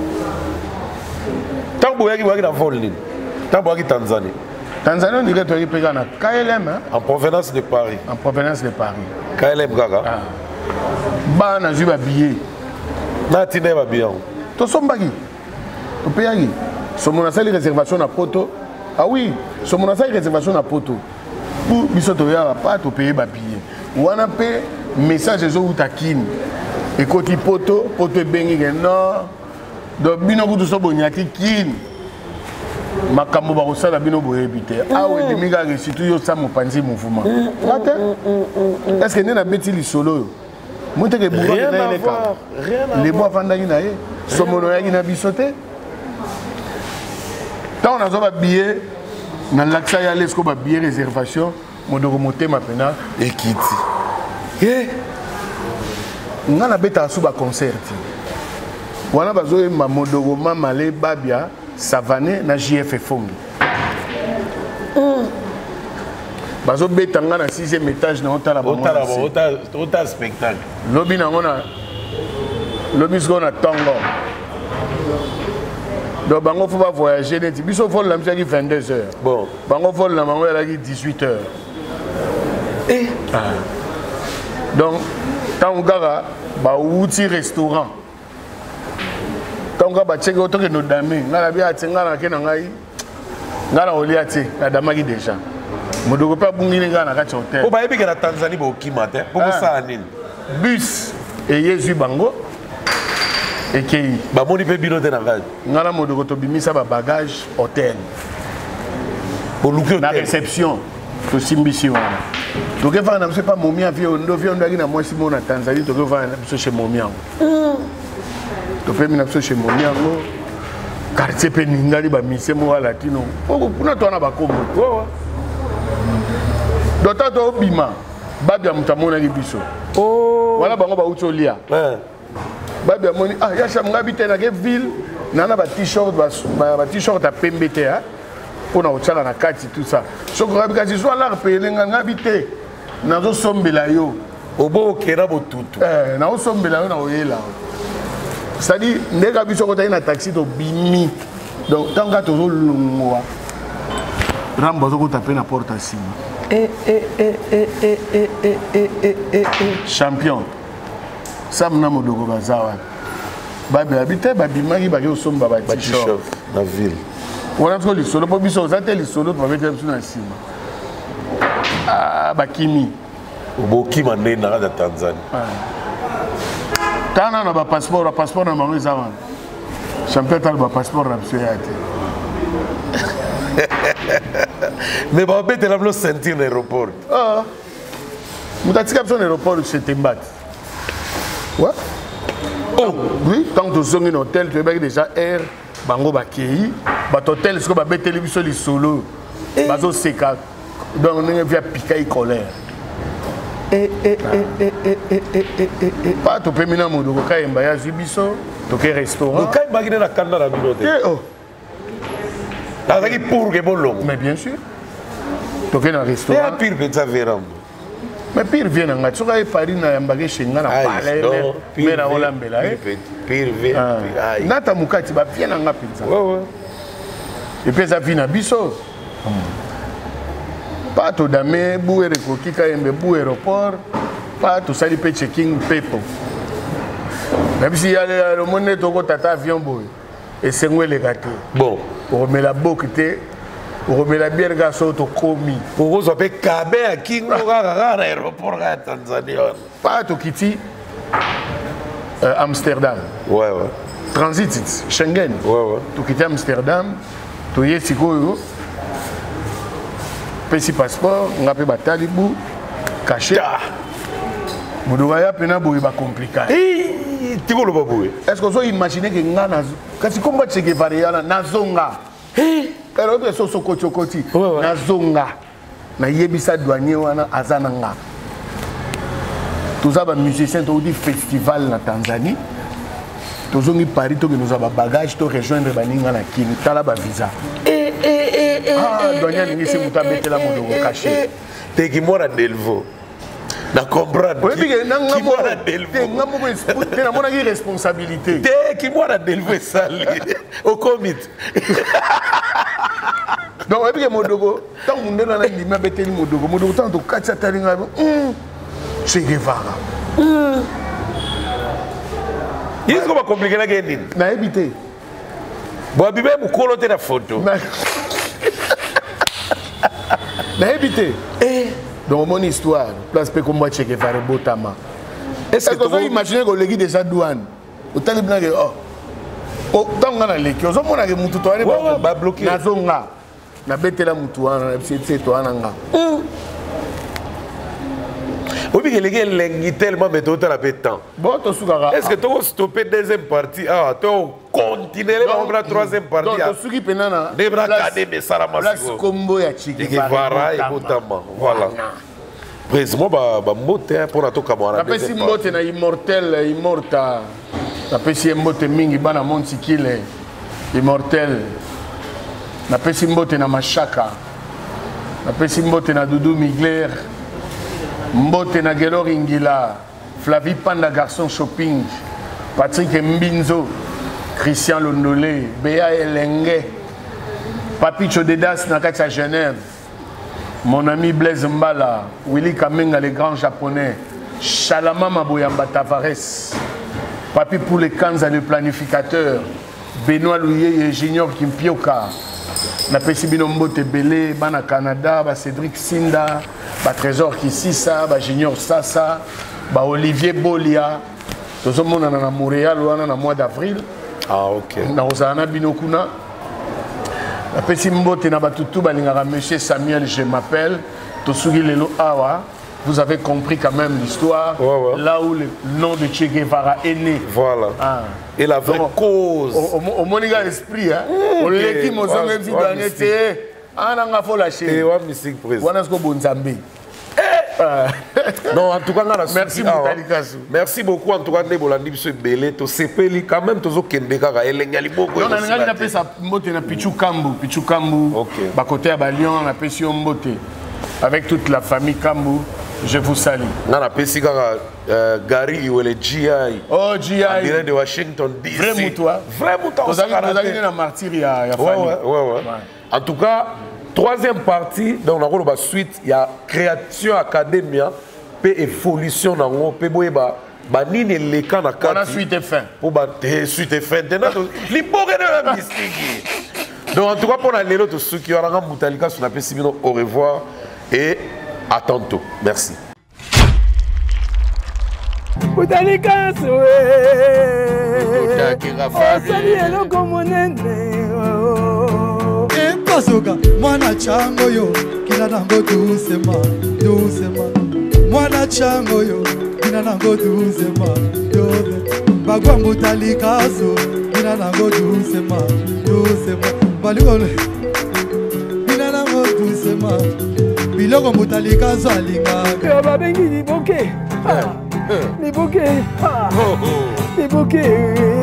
Tant boyaki boyaki na vol ni. Tant boyaki Tanzanie. Tanzanie on dirait tu pega na KLM en provenance de Paris. En provenance de Paris. KLM gaga. Ba na ju ba billet. Na tine ba billet. To sombaki. To payaki. Somo na sali réservation na poto. Ah oui, somo na sali réservation na poto. Pour bisoto ya pas to payer ba billet. Wana pe message zo utakin. Et côté poto bengi non. Donc bino kutu so bonyaki kin. makambo ba kosala bino boyebi te awa ebimi kaka surtout yo sa mopanzi mouvement ate est-ce que nde na beti lisolo oyo moteke ebungaki na ye nekaka lebo afandaki na ye somono oyaki na biso te ntango nazwa babillet na lakisa ya lesko babillet réservation modoko motema mpena ekiti nga nabetaka su baconcert wana bazoyemba modoko mamale babia savane na JF Fongi bazobeta nga na 6e étage na otala ota spectacle lobi nango na lobi siko na tongo donc bango fo ba voyager neti biso fo la msaki 22h bon bango fo la mango ya ki 18h donc tant kaka ba uti restaurant tant ba cheke otoke no dame ngala bia tsenga na kena ngai ngala olia ti na damaki déjà modoko pa bungini ngana na kati hotel o ba yebi ke na Tanzanie ba okima te poko sa nini bus et yezu bango ekei ba moni pe bino te na ngai ngala modoko to bimisa ba bagage hotel boluki na réception to simbisi wana to ke fa na mse pa momia vio ndo aki na mwasi mo na Tanzanie to ke fa na biso chez momia to pe mina biso chez momia ngo quartier pe ningali ba mise mo latino kuna to na ba kombo do tato bima babia mutamona ki biso wala bango ba utolia babia moni ya sham ngabi te na ke ville nana ba t-shirt ba t-shirt a pembe te ha pona otala na kati tout ça soko ngabi kasi so ala repele ngabi te nazo sombela yo obo kera botutu na osombela yo na oyela c'est-à-dire ndeka biso ko na taxi to bimi donc tant ka to lungwa rambo zo ko taper na porte asima champion samna modoko bazawa babe habite babimaki baki osomba ba t-shirt na ville wana tko lisolo po biso zate lisolo to babete biso na sima bakimi obokima nde na da Tanzanie tana na ba passeport na mango zawa champion tal ba passeport na biso ya te mais ba bete la blo sentir l'aéroport mutatika biso na aéroport chez Tembat ouais oui tant que zongi no hôtel tu es déjà air bango bakei ba hôtel ce que ba bete biso li solo bazo seka donc on est via piquer colère pas to pemina modo ko kayemba ya zibiso to ke restaurant ko kayemba kine na kanda na bilote avec pour que bon mais bien sûr to ke na restaurant pire que ça verra mais pire vient nga tsoka e Paris na yambage shenga na palais mais na olambela pire vient nata mukati ba vient nga pinza ouais et puis ça vient biso pas to dame boué ko kika yembe bou aéroport pas to sali pe checking pepo même si ya le monnaie to ko tata avion boy et sengwele gâté bon on met la bokite on met la bière gaso to komi pour zo pe kabe a kingo ga aéroport ga Tanzanie pas to kiti Amsterdam ouais transit Schengen ouais to kiti Amsterdam to yesiko pesi passeport ngape batalibu caché mudouaya pena boye ba compliqué tikolo baboué est-ce que vous imaginez que ngana kasi komba cheke variala nazonga pero to so sokoti nazonga na yebisa douanier wana azana nga tous aba musiciens to di festival na Tanzanie tozongi Paris to que nous aba bagage to rejoindre baninga na kini tala ba visa douanier ni se muta betela modo caché te ki mora delvo na comprendre ki mora delvo ngamo te na mona ki responsabilité te ki mora delvo sali au comité donc et puis modogo tant munde na ndima beteli modogo tant to katsa talinga Che Guevara Est-ce qu'on va compliquer la guerre? Na évité. Bon, bibe mukolo te na photo. Na évité. Donc mon histoire, place pe combat Che Guevara botama. Est-ce que vous imaginez que le gars déjà douane? Au talib na oh. Tant qu'on a l'équipe, on a mutu to ani ba bloqué. Nazonga. Na betela mutu wana c'est toi nanga. Oui, mais les gars, tellement mais tout la temps. Bon, est-ce que tu vas stopper deuxième partie? Ah, tu vas continuer la troisième partie. Donc, tu vas penana. Place combo ya Chiki Vara et Botama. Voilà. Président, bah moté pour la toka moi. La pesi moté na immortel, immorta. La pesi moté mingi bana montikile. Immortel. La pesi moté na Machaka. La pesi moté na Doudou Migler. Mbote na Gelor Ingila, Flavie Panda Garçon Shopping, Patrick Mbinzo, Christian Londolé, Béa Elenge, Papi Chodedas Nakacha Genève, mon ami Blaise Mbala, Willy Kamenga les grands japonais, Shalama Maboyamba Tavares, Papi pour les Kanza le planificateur, Benoît Louye et Junior Kimpioka, Napesi Bino Mbote Belé, Bana Canada, Cédric Sinda, Trésor Kisisa, Junior Sassa, Olivier Bolia, tout le monde à Montréal au mois d'avril. Ah, ok. Dans Osana Binokuna. Napesi Mbote Nabatutu, Monsieur Samuel, je m'appelle. Tosugi Lelo Awa. Vous avez compris quand même l'histoire, là où le nom de Che Guevara est né. Voilà. Ah. Et la vraie cause. Au Moniga esprit, hein. Au l'équipe, aux hommes, ils doivent être. Ah, on a fait lâcher. Non, en tout cas, merci beaucoup. Merci beaucoup. En tout cas, Nebolandi, M. Belé, to sepeli quand même, tozo kendeka, elengali boko. Non, on a appelé ça Mbote na Pichu Kambu. Ok. Bah côté à Balion, on a appelé ça Mbote. Avec toute la famille Kambu, je vous salue. On a appelé ça Gary ou le GI. Oh, GI. On dirait de Washington DC. Vraiment toi. Vraiment toi. Vous avez une martyre, il y a ouais. En tout cas, troisième partie, dans la suite, il y a création académia, puis évolution dans le pays, banini les camps na on a suite et fin. Pour suite et fin. L'hypocrisie de la mystique. Donc en tout cas, pour les autres ceux qui ont Mutalika sur la PCB, au revoir et à tantôt. Merci. Mutalika Pasoka mwana chango yo kina nango doucement mwana chango yo kina nango doucement bagwa Mutalika so kina nango doucement balikole kina nango doucement biloko Mutalika so alinga yo babengi liboke liboke liboke